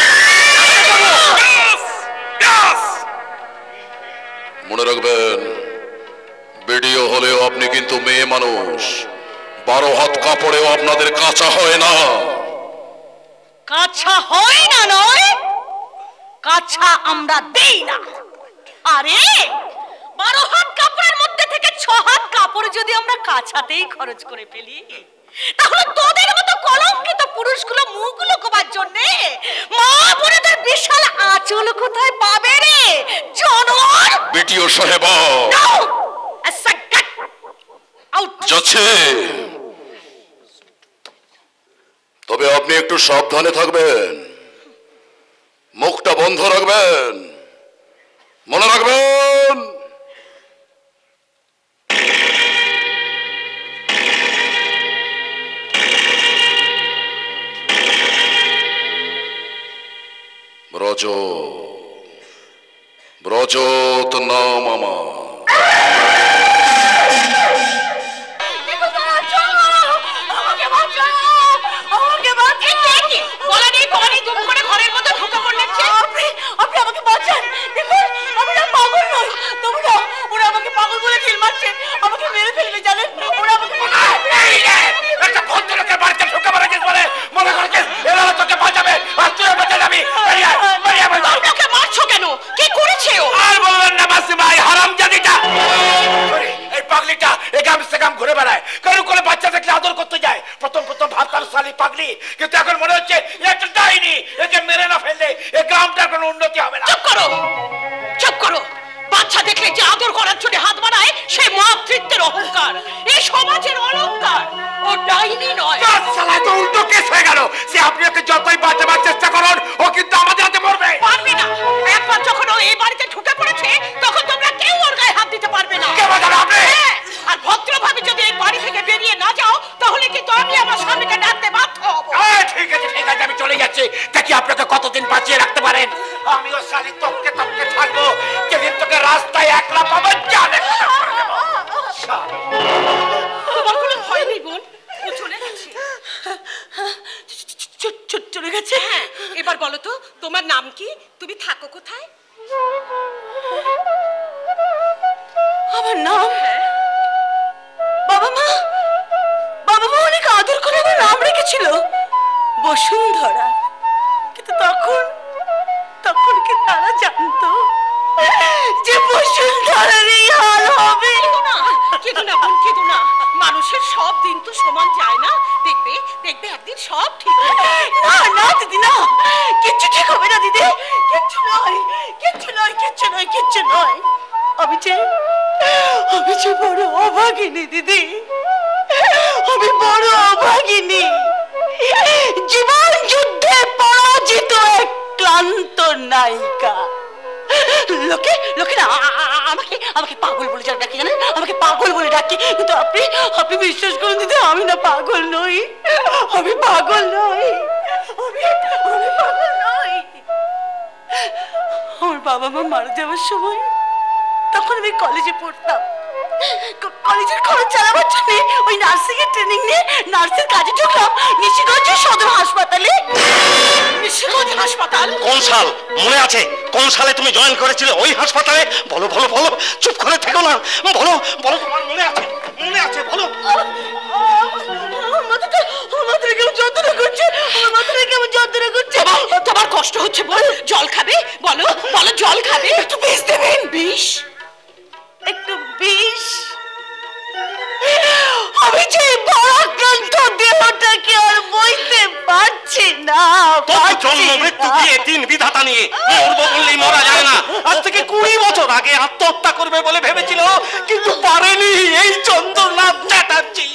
মনে রাখবেন, ভিডিও হলেও আপনি কিন্তু মেয়ে মানুষ। 12 হাত কাপড়েও আপনাদের কাঁচা হয় না। কাঁচা হয় না নয়, কাঁচা আমরা দেই না। আরে 12 হাত কাপড়ের মধ্যে থেকে 6 হাত কাপড় যদি আমরা কাঁচাতেই খরচ করে ফেলি, তাহলে তোদের মতো কলঙ্কিত পুরুষগুলো মুখগুলো লুকোবার জন্য মা বোনেদের বিশাল আঁচল কোথায় পাবে রে জানোয়ার? বিটিও সাহেব যাচ্ছে, তবে আপনি একটু সাবধানে থাকবেন, মুখটা বন্ধ রাখবেন, মনে রাখবেন। ব্রজত নাম আমার। আপনি আমাকে বাঁচান। দেখুন আমি না পাগল নই, তোমরা ওরা আমাকে পাগল বলে ঢিল মারছে, আমাকে মেরে ফেলবে জানেন। ওরা আমাকে একটা ভদ্রলোকের বাড়িতে ঢুকে পড়েছিস বলে মনে করছিস এরা তোকে বাঁচাবে আর তুই বেঁচে যাবি? আপনাকে মারছো কেন? কি করেছে ও? আর বলবেন না মাসি ভাই, হারামজাদিটা এই পাগলিটা এগাম সেগাম ঘুরে বেড়ায়, কারো করে বাচ্চা দেখলে আদর করতে যায়। প্রথম ভাবতাম সালি পাগলি, কিন্তু এখন মনে হচ্ছে একটা ডাইনি, একে মেরে না ফেললে এই গ্রামটার কোনো উন্নতি হবে না। চুপ করো, চুপ করো। বাচ্চা দেখলে যে আদর করার জন্য হাত বাড়ায় সে মাতৃত্বের অহংকার, এই সমাজের অলংকার। ও ডাইনি নয়। শালা তো উল্টো কেস হয়ে গেল। সে আপনি ওকে যতই বাঁচাবার চেষ্টা করুন, ও কিন্তু আমাদের হাতে মরবে। পারবে না। একবার যখন ও এই বাড়িতে ঢুকে পড়েছে তখন তোমরা কেউ ওর গায়ে হাত দিতে পারবে না। কে বাঁচাবে? আপনি। আর ভদ্রভাবে যদি এই বাড়ি থেকে বেরিয়ে না যাও তাহলে কিন্তু আমি আমার স্বামীকে ডাকতে বাধ্য হব। ঠিক আছে আমি চলে যাচ্ছি, দেখি আপনাকে কতদিন বাঁচিয়ে রাখতে পারেন। আমিও শালি তককে থাকবো, যেদিন তোকে রাস্তায় একলা পাবো জানে। তোমার কোনো ভয় নেই বোন, ও চলে গেছে। চলে গেছে? হ্যাঁ। এবার বলো তো তোমার নাম কি, তুমি থাকো কোথায়? আমার নাম বাবা মা অনেক আদর করে আমার নাম রেখেছিল বসুন্ধরা, কিন্তু তখন কি তারা জানতো যে বসুন্ধরার এই হাল হবে? কেঁদো না বোন, কেঁদো না। মানুষের সব দিন তো সমান যায় না। দেখবে একদিন সব ঠিক হবে। না দিদি না, কিচ্ছু ঠিক হবে না দিদি, কিচ্ছু নয়। আমি যে বড় অভাগিনী দিদি, আমি বড় অভাগিনী। জীবন যুদ্ধে পরাজিত এক ক্লান্ত নায়িকা। লোকে না আমাকে পাগল বলে ডাকে, জানেন? আমাকে পাগল বলে ডাকে, কিন্তু আপনি বিশ্বাস করুন দিদি, আমি না পাগল নই, আমি পাগল নই। আমার বাবা মা মারা যাওয়ার সময় তখন আমি কলেজে পড়তাম। কলেজের খরচ চালাবার জন্য ওই নার্সিং এর ট্রেনিং নিয়ে নার্সের কাজে ঢুকলাম নিশিগঞ্জ সদর হাসপাতালে। নিশিগঞ্জ হাসপাতাল? কোন সাল মনে আছে? কোন সালে তুমি জয়েন করেছিলে ওই হাসপাতালে? বলো, চুপ করে থেকো না, বলো তোমার মনে আছে বলো। তোমার কষ্ট হচ্ছে, বল। জল খাবে? বলো জল খাবে? একটু বিষ দেবেন? বিষ? একটু বিষ? আমি যে পরাক্রান্ত দেহটাকে আর বইতে পারছি না। জন্ম মৃত্যু দিয়ে তিন বিধাতা নিয়ে মরবো বললেই মরা যায় না। আজ থেকে 20 বছর আগে আত্মহত্যা করবে বলে ভেবেছিল, কিন্তু পারেনি এই চন্দ্রনাথ চ্যাটার্জি।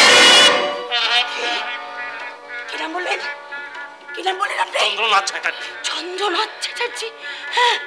কি নাম বললেন আপনি? চন্দ্রনাথ চ্যাটার্জি। হ্যাঁ,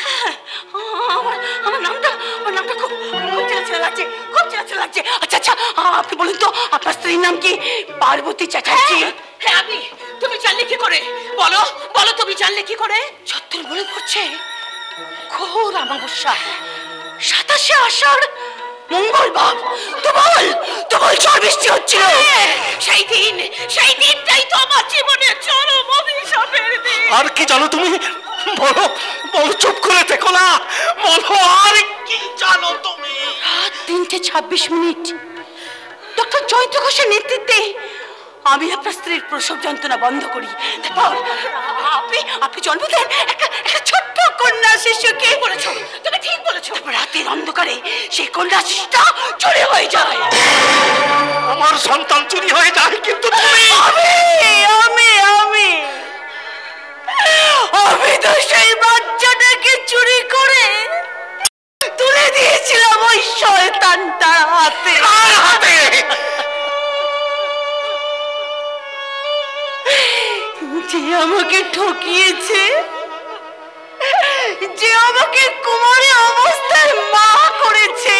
আমার নামটা খুব চেনা লাগছে। আচ্ছা, আপনি বলুন তো আপনার স্ত্রীর নাম কি? পার্বতী চ্যাটার্জি। হ্যাঁ, আপনি। তুমি জানলে কি করে? বলো তুমি জানলে কি করে? সত্যি মনে পড়ছে, ঘোর অমাবস্যা, 27শে আষাঢ়, মঙ্গলবার, তুমুল ঝড় বৃষ্টি হচ্ছিল। সেই দিনটাই তো আমার জীবনের চরম অভিশাপের দিন। আর কি জানো তুমি? বলো, চুপ করে থেকো না, বলো আর কি জানো তুমি? রাত 3:26 ডক্টর জয়ন্ত ঘোষের নেতৃত্বে আমি আপনার স্ত্রীর প্রসব যন্ত্রণা বন্ধ করি। তারপর আপনি জন্ম দেন একটা ছোট্ট কন্যা শিশুকে। তুমি ঠিক বলেছো। তারপর রাতের অন্ধকারে সেই কন্যাশ্রীটা চুরি হয়ে যায়। আমার সন্তান চুরি হয়ে যায়, কিন্তু তুমি আমি তো সেই বাচ্চাটাকে চুরি করে তুলে দিয়েছিলাম ওই শয়তানটার হাতে। যে আমাকে ঠকিয়েছে, যে আমাকে কুমারী অবস্থায় মা করেছে,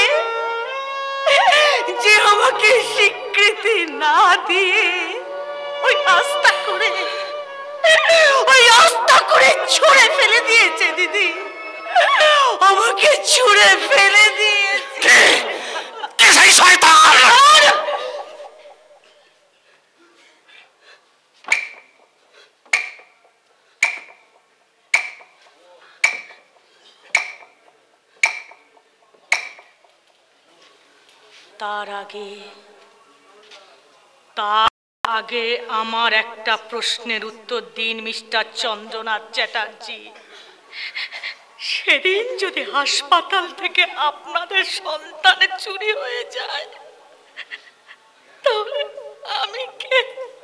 যে আমাকে স্বীকৃতি না দিয়ে ওই আস্থা করে ছুঁড়ে ফেলে দিয়েছে দিদি, আমাকে ছুঁড়ে ফেলে দিয়েছে। কে সেই শয়তান? তার আগে আমার একটা প্রশ্নের উত্তর দিন মিস্টার চন্দ্রনাথ চ্যাটার্জি। সেদিন যদি হাসপাতাল থেকে আপনাদের সন্তানের চুরি হয়ে যায়, তাহলে আমি কে?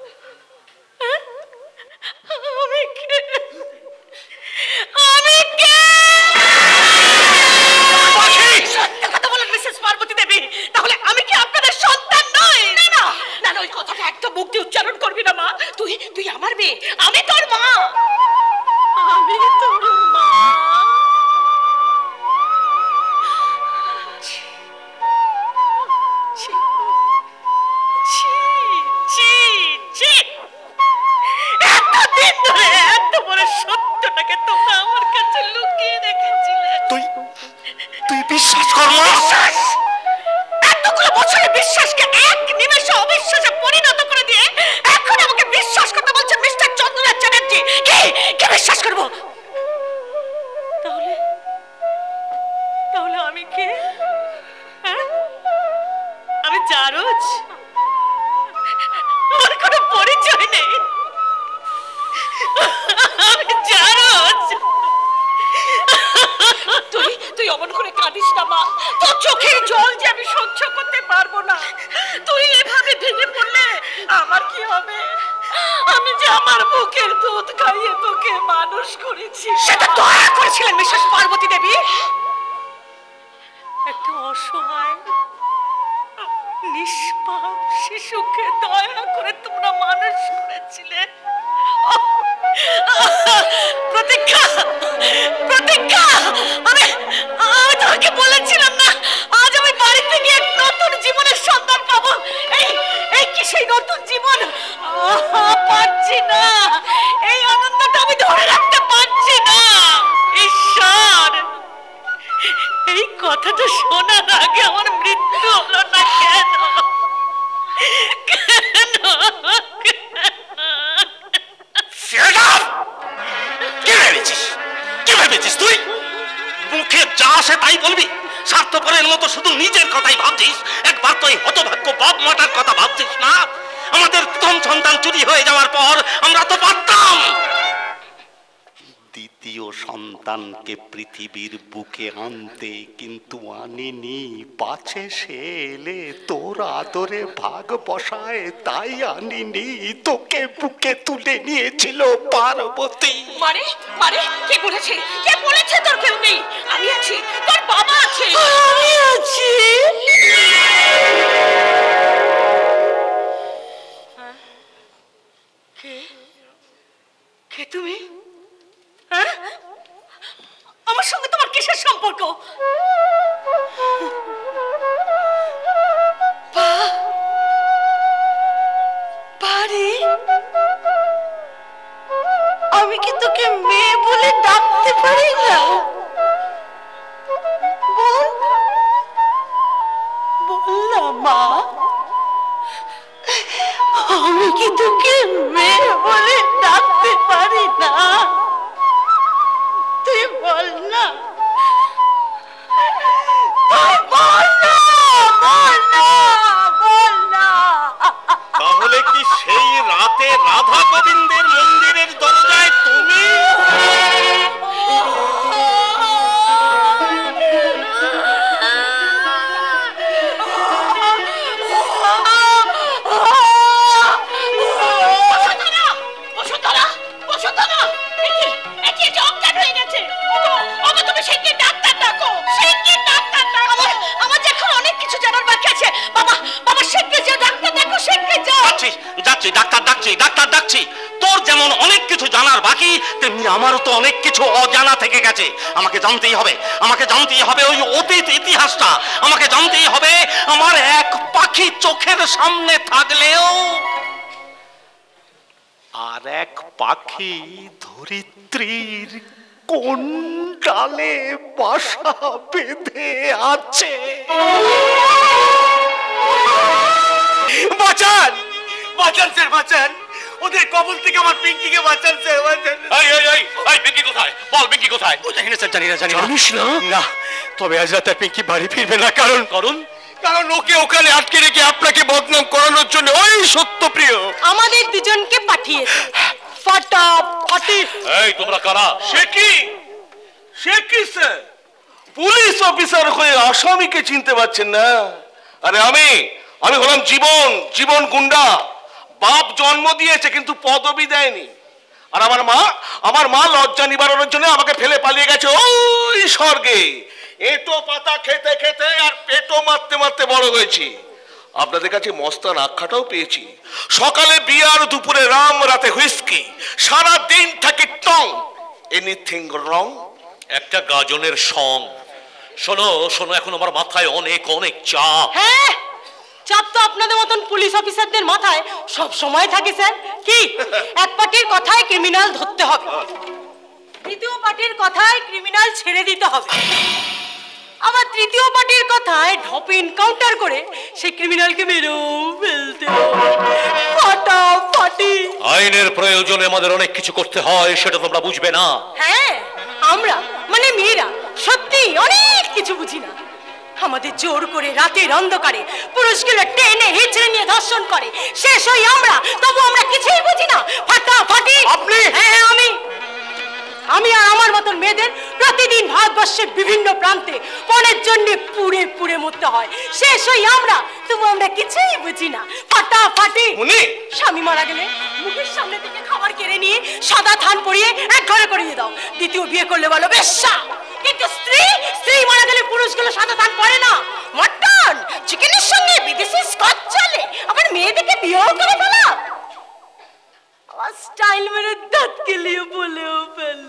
সত্য কথা বলেন মিসেস পার্বতী দেবী, তাহলে আমি কি আপনাদের সন্তান নই? না, ওই কথাটা একদম মুখ দিয়ে উচ্চারণ করবি না মা। তুই আমার মেয়ে, আমি তোর মা। আমি তোর মা। এতদিন ধরে এত বড় সত্যটাকে তোমরা আমার কাছে লুকিয়ে রেখেছিলে। তুই বিশ্বাস কর না। এতগুলো বছরের বিশ্বাসকে এক নিমেষে অবিশ্বাসে পরিণত করে দিয়ে এখন আমাকে বিশ্বাস করতে বলছেন মিস্টার চন্দ্রনাথ চ্যাটার্জি। কে বিশ্বাস করব? তাহলে আমি কে? আমি জারজ? ওর কোনো পরিচয় নেই। আমি জারজ? তুই অমন করে কাঁদিস না মা, তোর চোখের জল যে আমি সহ্য করতে পারবো না। তুই এভাবে ভেঙে পড়লে আমার কি হবে? আমি যে আমার বুকের দুধ খাইয়ে তোকে মানুষ করেছি। সেটা দয়া করেছিলেন মিসেস পার্বতী দেবী। একটা অসহায় নিষ্পাপ শিশুকে দয়া করে তোমরা মানুষ করেছিলে। প্রতীক্ষা, আমি তোমাকে বলেছিলাম না আজ আমি বাড়িতে গিয়ে নতুন জীবনের সন্ধান পাবো। এই কি সেই নতুন জীবন? পারছি না, এই আনন্দটা আমি ধরে রাখতে পারছি না। ঈশ্বর, এই কথাটা শোনার আগে আমার মৃত্যু হলো না কেন? কি ভেবেছিস তুই? মুখে যা আসে তাই বলবি? স্বার্থপরের মতো শুধু নিজের কথাই ভাবছিস। একবার তো এই হতভাগ্য বাপ মাটার কথা ভাবছিস না? আমাদের প্রথম সন্তান চুরি হয়ে যাওয়ার পর আমরা তো পারতাম দ্বিতীয় সন্তানকে পৃথিবীর বুকে আনতে, কিন্তু আনিনি। পাছে সে এলে তোর আদরে ভাগ বসায়, তাই আনিনি। তোকে বুকে তুলে নিয়েছিল পার্বতী। মানে কে বলেছে তোর কেউ নেই? আমি আছি, তোর বাবা আছে। আমি আছি। কে তুমি? আমার সঙ্গে তোমার কিসের সম্পর্ক? আমি কি তোকে মেয়ে বলে ডাকতে পারি না? বল না মা, আমি কি তোকে মেয়ে বলে ডাকতে পারি না? তুই বল না, তাহলে কি সেই রাতে রাধা গোবিন্দের মন্দিরের দরজায় তুমি? অনেক কিছু অজানা থেকে গেছে। আমাকে জানতেই হবে, আমাকে জানতেই হবে ওই অতীত ইতিহাসটা। আমাকে জানতেই হবে আমার এক পাখি চোখের সামনে থাকলেও আর এক পাখি ধরিত্রীর কোন ডালে বাসা বেঁধে আছে। বাঁচান, বাঁচান স্যার, বাঁচান, ওদের কবল থেকে আমার পিঙ্কিকে বাঁচান স্যার, বাঁচান। এই পিঙ্কি কোথায়? বল পিঙ্কি কোথায়? জানি না স্যার, জানি না, জানি না। জানিস না? না, তবে আজ রাতে পিঙ্কি বাড়ি ফিরবে না। কারণ কারণ কারণ ওকে ওখানে আটকে রেখে আপনাকে বদনাম করানোর জন্য ওই সত্যপ্রিয় আমাদের দুজনকে পাঠিয়েছে। ফাটাফাটি। এই তোমরা কারা? সে কি স্যার? পুলিশ অফিসার হয়ে আসামিকে চিনতে পারছেন না? আরে আমি হলাম জীবন গুন্ডা। বাপ জন্ম দিয়েছে কিন্তু পদবি দেয়নি। আর আমার মা লজ্জা নিবারণের জন্য আমাকে ফেলে পালিয়ে গেছে ওই স্বর্গে। এঁটো পাতা খেতে খেতে আর পেটো মারতে মারতে বড় হয়েছি। আপনাদের কাছে মস্তান আখ্যাটাও পেয়েছি। সকালে বিয়ার, দুপুরে রাম, রাতে হুইস্কি, সারা দিন থাকি টং। Anything wrong? একটা গাজনের সং। শোনো শোনো, এখন আমার মাথায় অনেক অনেক চাপ। হ্যাঁ, চাপ তো আপনাদের মতন পুলিশ অফিসারদের মাথায় সব সময় থাকে স্যার। কি এক পার্টির কথায় ক্রিমিনাল ধরতে হবে, দ্বিতীয় পার্টির কথায় ক্রিমিনাল ছেড়ে দিতে হবে, আবার তৃতীয় পার্টির কথায় ঢপ এনকাউন্টার করে সেই ক্রিমিনালকে মেরেও ফেলতে হবে। ফাটাফাটি। আইনের প্রয়োজনে আমাদের অনেক কিছু করতে হয়, সেটা তোমরা বুঝবে না। হ্যাঁ, আমরা মানে মেয়েরা সত্যি অনেক কিছু বুঝি না। আমাদের জোর করে রাতের অন্ধকারে পুরুষগুলো টেনে হিচড়ে নিয়ে ধর্ষণ করে, শেষ হই আমরা, তবু আমরা কিছুই বুঝি না। ফাটাফাটি। আপনি? হ্যাঁ, আমি আর আমার মতন মেয়েদের প্রতিদিন ভারতবর্ষের বিভিন্ন প্রান্তে পণের জন্য পুড়ে পুড়ে মরতে হয়, শেষ হই আমরা, তবু আমরা কিছুই বুঝি না। ফাটাফাটি। স্বামী মারা গেলে মুখের সামনে থেকে খাবার কেড়ে নিয়ে সাদা থান পরিয়ে এক ঘরে করিয়ে দাও। দ্বিতীয় বিয়ে করলে বলো বেশ্যা। কিন্তু স্ত্রী মারা গেলে পুরুষগুলো সাদা থান পরে না, মটন চিকেনের সঙ্গে বিদেশি স্কচ চলে, আবার মেয়েদেরকে বিয়েও করে ফেলা। স্টাইল মেরে দাঁত কেলিয়ে বলেও ফেলল,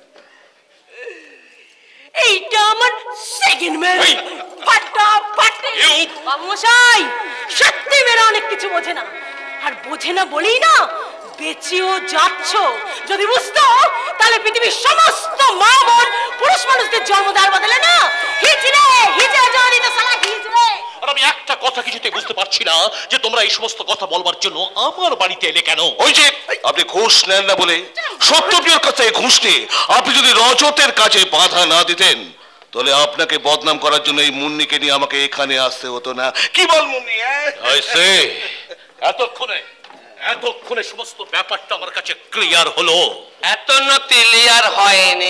এইটা আমার সেকেন্ড ম্যারেজ। ফাটাফাটি। মশাই, সত্যি মেয়েরা অনেক কিছু বোঝে না, আর বোঝে না বলেই না বেঁচেও যাচ্ছ। যদি বুঝতো তাহলে পৃথিবীর সমস্ত মা বোন পুরুষ মানুষদের জন্ম দেওয়ার বদলে না হিজড়ে জড়িত সালা হিজড়ে। আর আমি একটা কথা কিছুতে বুঝতে পারছি না যে তোমরা এই সমস্ত কথা বলবার জন্য আমার বাড়িতে এলে কেন? ওই যে আপনি ঘুষ নেন না বলে, সত্যপ্রিয়র কাছে ঘুষ নিয়ে আপনি যদি রজতের কাজে বাধা না দিতেন তাহলে আপনাকে বদনাম করার জন্য এই মুন্নিকে নিয়ে আমাকে এখানে আসতে হতো না। কি বল মুন্নি? এতক্ষণে সমস্ত ব্যাপারটা আমার কাছে ক্লিয়ার হলো। এতনো ক্লিয়ার হয়নি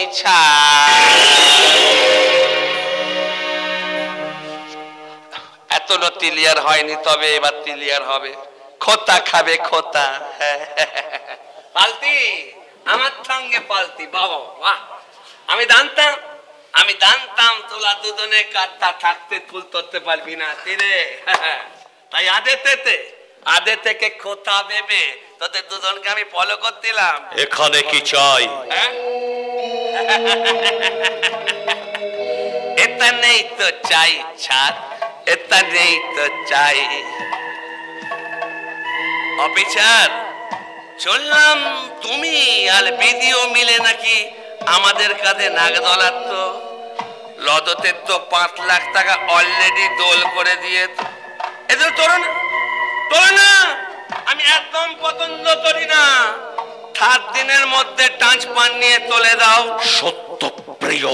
এতনো ক্লিয়ার হয়নি, তবে এবার ক্লিয়ার হবে। খোতা খাবে খোতা। পাল্টি আমার সঙ্গে পাল্টি। বাবা বাহ, আমি জানতাম তোলা দুজনে কাটটা থাকতে ফুল ধরতে পারবি না তীরে। তাই আদে থেকে খোতা ভেবে তোদের দুজনকে আমি ফলো করছিলাম। এখানে কি চাই? এটা নেই তো চাই ছাদ, এটা নেই তো চাই। অফিসার, শুনলাম তুমি আর ভিডিও মিলে নাকি আমাদের কাঁধে নাক দলাচ্ছ। লদতের তো 5 লাখ টাকা অলরেডি দোল করে দিয়ে। এদের তোলো না, আমি একদম পছন্দ করি না। 7 দিনের মধ্যে ট্রান্সফার নিয়ে চলে দাও। সত্যপ্রিয়,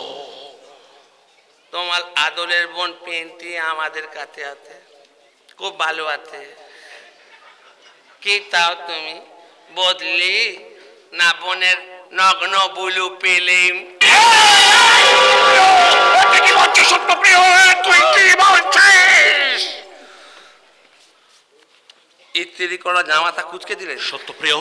তোমার আদলের বোন পেন্টি আমাদের কাছে আছে, খুব ভালো আছে। কি চাও তুমি, বদলি না বোনের নগ্ন বুলু পেলেম? সত্যপ্রিয়, তুই কি বলছিস? ইত্যাদি করা জামাটা কুচকে দিলে। সত্যপ্রিয়,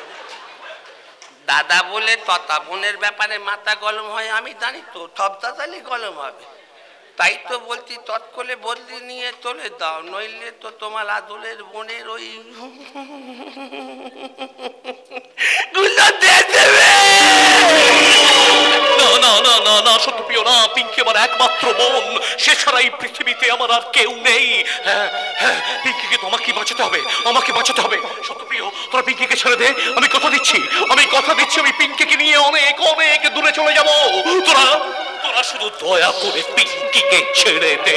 দাদা বলে তথা বোনের ব্যাপারে মাথা গরম হয় আমি জানি তো, সব দাদালি গরম হবে। তাই তো বলছি তৎকলে বদলি নিয়ে চলে দাও, নইলে তো তোমার আদলের বোনের ওই গুলো দিয়ে দেবে। না না সত্যপ্রিয় না, পিঙ্কি আমার একমাত্র বোন, সে ছাড়া এই পৃথিবীতে আমার আর কেউ নেই। হ্যাঁ হ্যাঁ, পিঙ্কিকে তো আমাকে বাঁচাতে হবে, আমাকে বাঁচাতে হবে। সত্যপ্রিয়, তোরা পিঙ্কিকে ছেড়ে দে, আমি কথা দিচ্ছি, আমি কথা দিচ্ছি, আমি পিঙ্কিকে নিয়ে অনেক অনেক দূরে চলে যাব। তোরা তোরা শুধু দয়া করে পিঙ্কিকে ছেড়ে দে।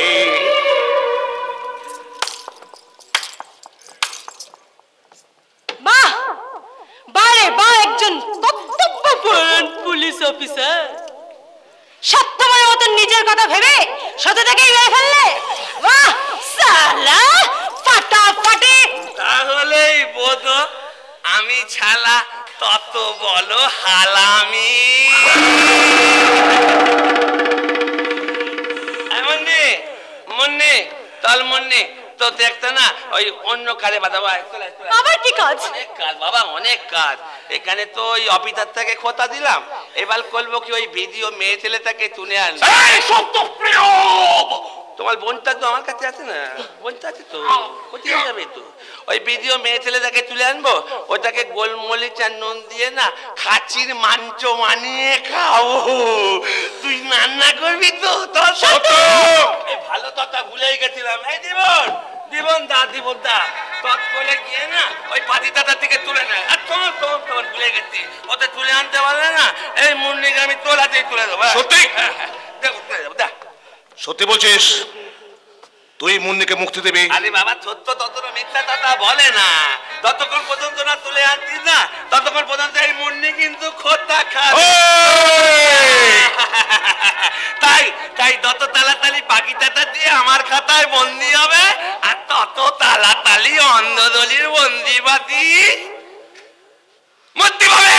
বাহ বারে বা একজন কর্তব্যপরায়ণ পুলিশ অফিসার, সত্যমের মতন নিজের কথা ভেবে শত থেকেই মেরে ফেললে। বাহ সালা ফাটাফাটি। তাহলেই বোধ আমি ছালা তত বলো হালামি। মন্নে মন্নে তাল মন্নে তো দেখতে না ওই অন্য কাজে বাঁধাবো। আবার কি কাজ? অনেক কাজ বাবা, অনেক কাজ। এখানে তো ওই অফিসার থেকে খোতা দিলাম, এবার করবো কি ওই ভিডিও মেয়ে ছেলেটাকে তুলে আনবো। তোমার বোনটা তো আমার কাছে আছে না, বোনটা আছে তো, কোথায় যাবে তো? ওই ভিডিও মেয়ে ছেলেটাকে তুলে আনবো, ওটাকে গোলমরিচ আর নুন দিয়ে না খাসির মাংস বানিয়ে খাবো। তুই রান্না করবি তো? ভালো কথা ভুলেই গেছিলাম। এই জীবন জীবন দা, জীবন দা তৎ করে গিয়ে না ওই পাতিটাটার দিকে তুলে নেয়। আর তোমার তোমার তোমার ভুলে গেছি, ওটা তুলে আনতে পারলে না এই মুন্নিকে আমি তোর হাতেই তুলে দেবো। সত্যি? দেখো তুলে দেবো, দেখ। সত্যি বলছিস তুই মুন্নিকে মুক্তি দিবি? আরে বাবা, সত্য ততটা মিথ্যা কথা বলে না। ততক্ষণ পর্যন্ত না তুলে আনতিস না, ততক্ষণ পর্যন্ত এই মুন্নি কিন্তু খোঁতা খাবে। তাই তাই যত তালাতালি পাখিটাটা দিয়ে আমার খাতায় বন্দি হবে, আর তত তালাতালি অন্ধদলির বন্দিবাতি মুক্তি পাবে।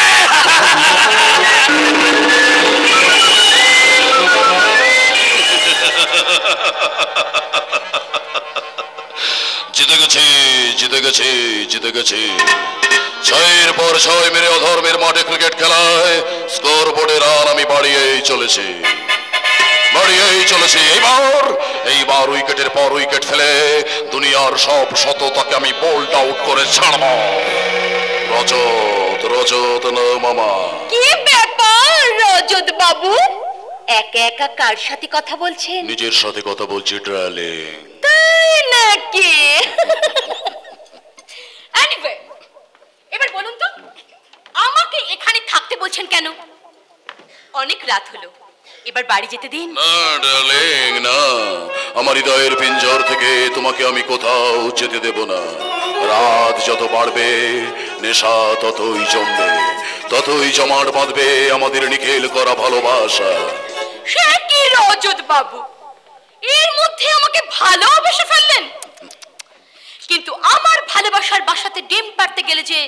জিতে গেছি জিতে গেছি জিতে গেছি। 6-এর পর 6 মেরে অধর্মের মাঠে ক্রিকেট খেলায় স্কোর বোর্ডে রান আমি বাড়িয়েই চলেছি। এইবার উইকেটের পর উইকেট ফেলে দুনিয়ার সব শততাকে আমি বোল্ড আউট করে ছাড়ব। রজত রজত না মামা। কি ব্যাপার রজত বাবু, একা একা কার সাথে কথা বলছেন? নিজের সাথে কথা বলছি ডার্লিং। তাই নাকি? এনিওয়ে, এবার বলুন তো আমাকে এখানে থাকতে বলছেন কেন? অনেক রাত হলো, এবার বাড়ি যেতে দিন। না ডার্লিং না, আমার হৃদয়ের পিঞ্জর থেকে তোমাকে আমি কোথাও যেতে দেব না। রাত যত বাড়বে নেশা ততই জমবে, ততই জমাট বাঁধবে আমাদের নিখিল করা ভালোবাসা। সে কি রজত বাবু, এর মধ্যে আমাকে ভালোবেসে ফেললেন? কিন্তু আমার ভালোবাসার বাসাতে ডিম পারতে গেলে যে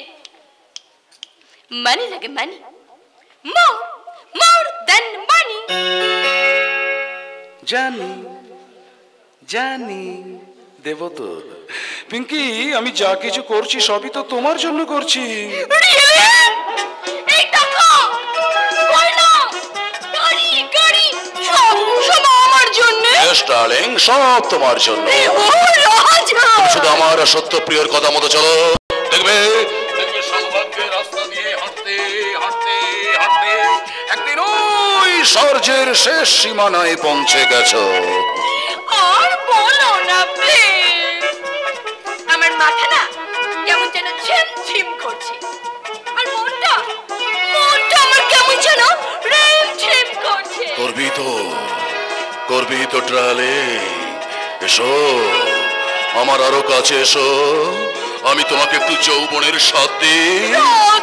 মানি লাগে, মানি, মোর দেন মানি। জানি জানি দেব তো। পিঙ্কি, আমি যা কিছু করছি সবই তো তোমার জন্য করছি। এই টাকা, গয়না, গাড়ি গাড়ি সব আমার জন্য। Yes, darling, সব তোমার জন্য। শুধু আমার সত্যপ্রিয়র কথা মতো চলো, দেখবে দেখবে সৌভাগ্যের রাস্তা দিয়ে হাঁটতে হাঁটতে হাঁটতে একদিন ওই স্বর্গের শেষ সীমানায় পৌঁছে গেছো। আর বলো না প্লিজ, আমার মাথা না কেমন যেন ঝিমঝিম করছে, আর মনটা আমার কেমন যেন রিমঝিম করছে। করবি তো ট্রালে। এসো আমার আরো কাছে এসো, আমি তোমাকে একটু যৌবনের স্বাদ দিই।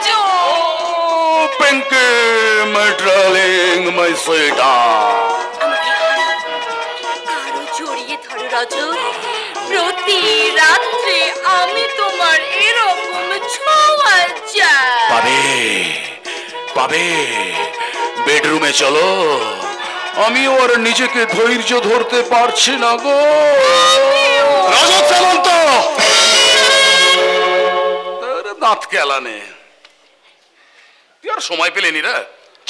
Pinky my darling my sweetheart. আমাকে আরো জড়িয়ে ধরো রজত, প্রতি রাত্রে আমি তোমার এরকম ছোঁয়া চাই। পাবে বেডরুমে চলো, আমিও আর নিজেকে ধৈর্য ধরতে পারছি না গো। রজত সামন্ত দাঁত কেলানে, তুই আর সময় পেলেনি রে।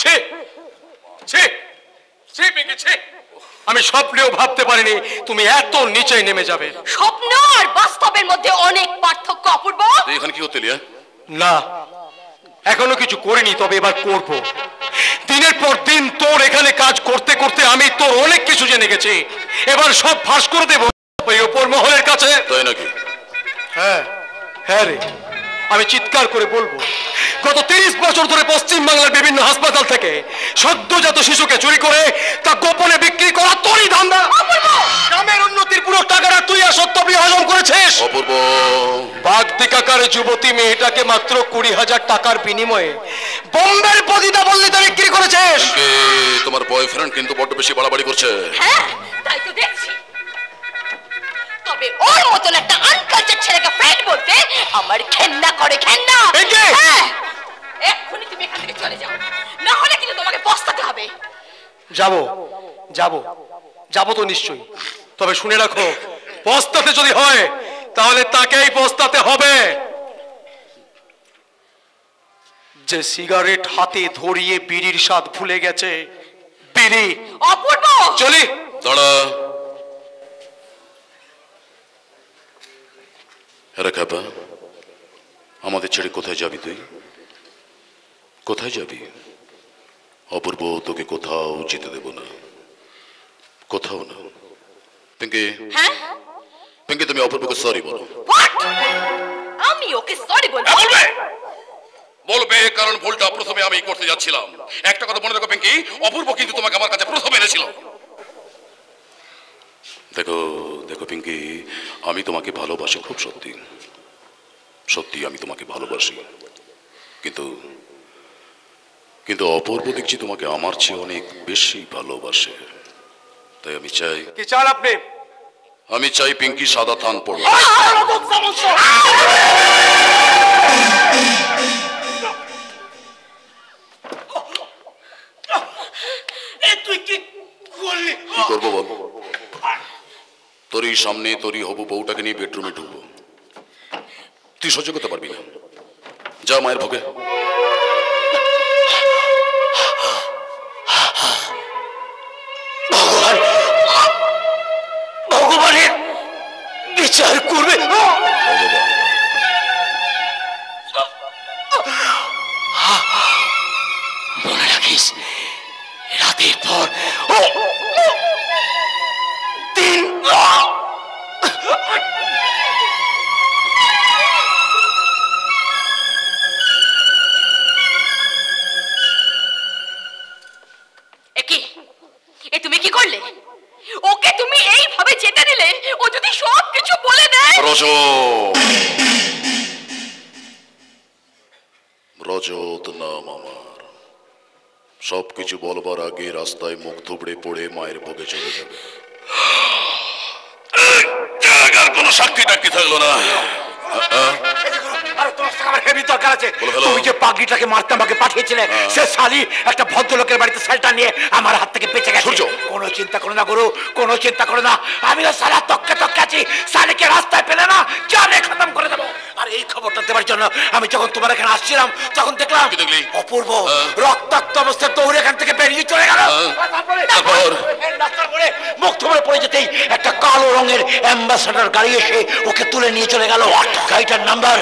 আমি স্বপ্নেও ভাবতে পারিনি তুমি এত নিচে নেমে যাবে। স্বপ্ন আর বাস্তবের মধ্যে অনেক পার্থক্য অপূর্ব। তুই এখানে কি করতে লিয়া? না, এখনো কিছু করিনি, তবে এবার করব। দিনের পর দিন তোর এখানে কাজ করতে করতে আমি তোর অনেক কিছু জেনে গেছি। এবার সব ফাঁস করে দেব ওই ওপর মহলের কাছে। তাই নাকি? হ্যাঁ হ্যাঁ রে, আমি চিৎকার করে বলবো, গত 30 বছর ধরে পশ্চিম বাংলার বিভিন্ন হাসপাতাল থেকে সদ্যজাত শিশুকে চুরি করে তা গোপনে বিক্রি করা তোরই ধান্দা। গ্রামের উন্নতির পুরো টাকাটা তুই আর সত্যবি হজম করেছিস। অপূর্ব, বাগদি কাকার যুবতী মেয়েটাকে মাত্র 20,000 টাকার বিনিময়ে বোম্বের পতিতা বল্লিতে বিক্রি করেছিস। তোমার বয়ফ্রেন্ড কিন্তু বড্ড বেশি বাড়াবাড়ি করছে। হ্যাঁ তাই তো দেখছি, তবে ওর মতন একটা আনকালচার ছেলেকে ফ্রেন্ড বলতে আমার ঘেন্না করে, ঘেন্না। হ্যাঁ, এক্ষুনি তুমি এখান থেকে চলে যাও, না হলে কিন্তু তোমাকে পস্তাতে হবে। যাবো যাবো যাবো তো নিশ্চয়ই, তবে শুনে রাখো, পস্তাতে যদি হয় তাহলে তাকেই পস্তাতে হবে যে সিগারেট হাতে ধরিয়ে বিড়ির স্বাদ ভুলে গেছে। বিড়ি। অপূর্ব, চলি। দাঁড়া। আরে খাপা, আমাদের ছেড়ে কোথায় যাবি তুই? কোথায় যাবি? অপূর্ব, তোকে কোথাও যেতে দেব না, কোথাও না। পিঙ্কি, হ্যাঁ পিঙ্কি, তুমি অপূর্বকে সরি বলো। আমি ওকে সরি বলবো? বলবে বলবে, কারণ ভুলটা প্রথমে আমি করতে যাচ্ছিলাম। একটা কথা মনে রাখো পিঙ্কি, অপূর্ব কিন্তু তোমাকে আমার কাছে প্রথমে এনেছিল। দেখো দেখো পিঙ্কি, আমি তোমাকে ভালোবাসি, খুব সত্যি সত্যি আমি তোমাকে ভালোবাসি, কিন্তু কিন্তু অপূর্ব দেখছি তোমাকে আমার চেয়ে অনেক বেশি ভালোবাসে। তাই আমি চাই। কি চান আপনি? আমি চাই পিঙ্কি সাদা থান পড়বে। তুই কি করলি? কি করবো বল? তোরই সামনে তোরই হবু বউটাকে নিয়ে বেডরুমে ঢুকবো, তুই সহ্য করতে পারবি না। যা মায়ের ভোগে। ভগবানের বিচার করবে। মনে রাখিস, রাতের পর দিন তুমি কি করলে? ওকে তুমি এইভাবে যেতে দিলে? ও যদি সব কিছু বলে দেয়? রজত নাম আমার, সবকিছু বলবার আগে রাস্তায় মুখ থুবড়ে পড়ে মায়ের ভোগে চলে যাবে। কোনো সাক্ষী টাক্ষী থাকলো না। তুমি যে পাগড়িটাকে মারতে আমাকে পাঠিয়েছিলে, সে শালি একটা ভদ্রলোকের বাড়িতে শালটা নিয়ে আমার হাত থেকে বেঁচে গেছে। কোনো চিন্তা করো না গুরু, কোনো চিন্তা করো না, আমিও সালা তককে তককে আছি। শালিকে রাস্তায় পেলে না জানে খতম করে দেবো। আর এই খবরটা দেওয়ার জন্য আমি যখন তোমার এখানে আসছিলাম তখন দেখলাম অপূর্ব রক্তাক্ত অবস্থায় দৌড়ে এখান থেকে বেরিয়ে চলে গেল। রাস্তার পরে মুখ থুবড়ে পড়ে যেতেই একটা কালো রঙের অ্যাম্বাসেডর গাড়ি এসে ওকে তুলে নিয়ে চলে গেল। গাড়িটার নাম্বার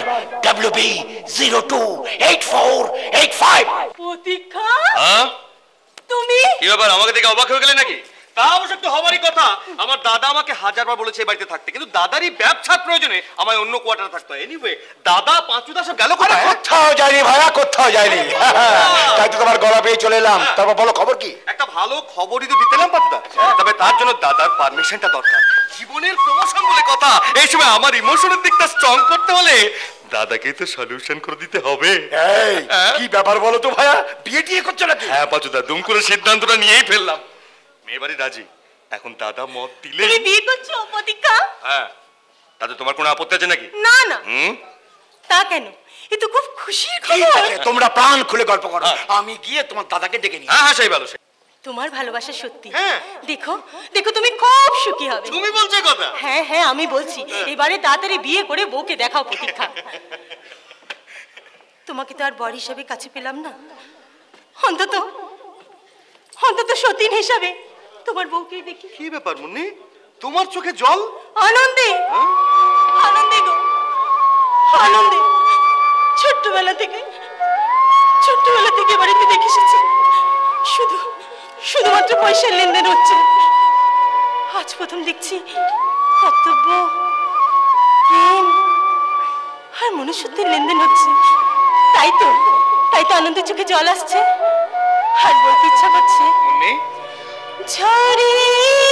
WB028485। প্রতীক্ষা, তুমি কি ব্যাপার, আমাকে দেখে অবাক হয়ে গেলে নাকি? তা অবশ্য একটু হবারই কথা। আমার দাদা আমাকে 1000বার বলেছে এই বাড়িতে থাকতে, কিন্তু দাদারই ব্যবসার প্রয়োজনে আমায় অন্য কোয়ার্টারে থাকতে হয়। এনিওয়ে, দাদা পাঁচুদা সব গেল কোথায়? কোথাও যায়নি ভাইয়া, কোথাও যায়নি। তাই তো তোমার গলা পেয়ে চলে এলাম। তারপর বলো খবর কি? একটা ভালো খবরই তো দিতেলাম পাতুদা, তবে তার জন্য দাদার পারমিশনটা দরকার। জীবনের প্রমোশন বলে কথা, এই সময় আমার ইমোশনের দিকটা স্ট্রং করতে হলে দাদাকে তো সলিউশন করে দিতে হবে। এই কি ব্যাপার বলো তো ভাইয়া, বিয়ে টিয়ে করছো নাকি? হ্যাঁ পাতুদা, দুম করে সিদ্ধান্তটা নিয়েই ফেললাম। মেয়ে বাড়ি রাজি, এখন দাদা মত দিলে। তুমি বিয়ে করছো প্রতীক্ষা? হ্যাঁ, তাতে তোমার কোনো আপত্তি আছে নাকি? না না, তা কেন? এ তো খুব খুশির ঠিক খবর। আছে, তোমরা প্রাণ খুলে গল্প করো, আমি গিয়ে তোমার দাদাকে ডেকে নিই। হ্যাঁ হ্যাঁ, সেই ভালো। তোমার ভালোবাসা সত্যি। হ্যাঁ। দেখো দেখো, তুমি খুব সুখী হবে। তুমি বলছো কথা? হ্যাঁ হ্যাঁ, আমি বলছি। এবারে তাড়াতাড়ি বিয়ে করে বউকে দেখাও প্রতীক্ষা। তোমাকে তো আর বর হিসাবে কাছে পেলাম না, অন্তত অন্তত সতীন হিসাবে তোমার বউকে দেখি। কি ব্যাপার মুন্নি, তোমার চোখে জল? আনন্দে, আনন্দে গো, আনন্দে। ছোট্টবেলা থেকে বাড়িতে দেখে এসেছি শুধুমাত্র পয়সার লেনদেন হচ্ছে। আজ প্রথম দেখছি কর্তব্য, প্রেম আর মনুষ্যত্বের লেনদেন হচ্ছে। তাই তো আনন্দের চোখে জল আসছে আর বলতে ইচ্ছা করছে, ঝরে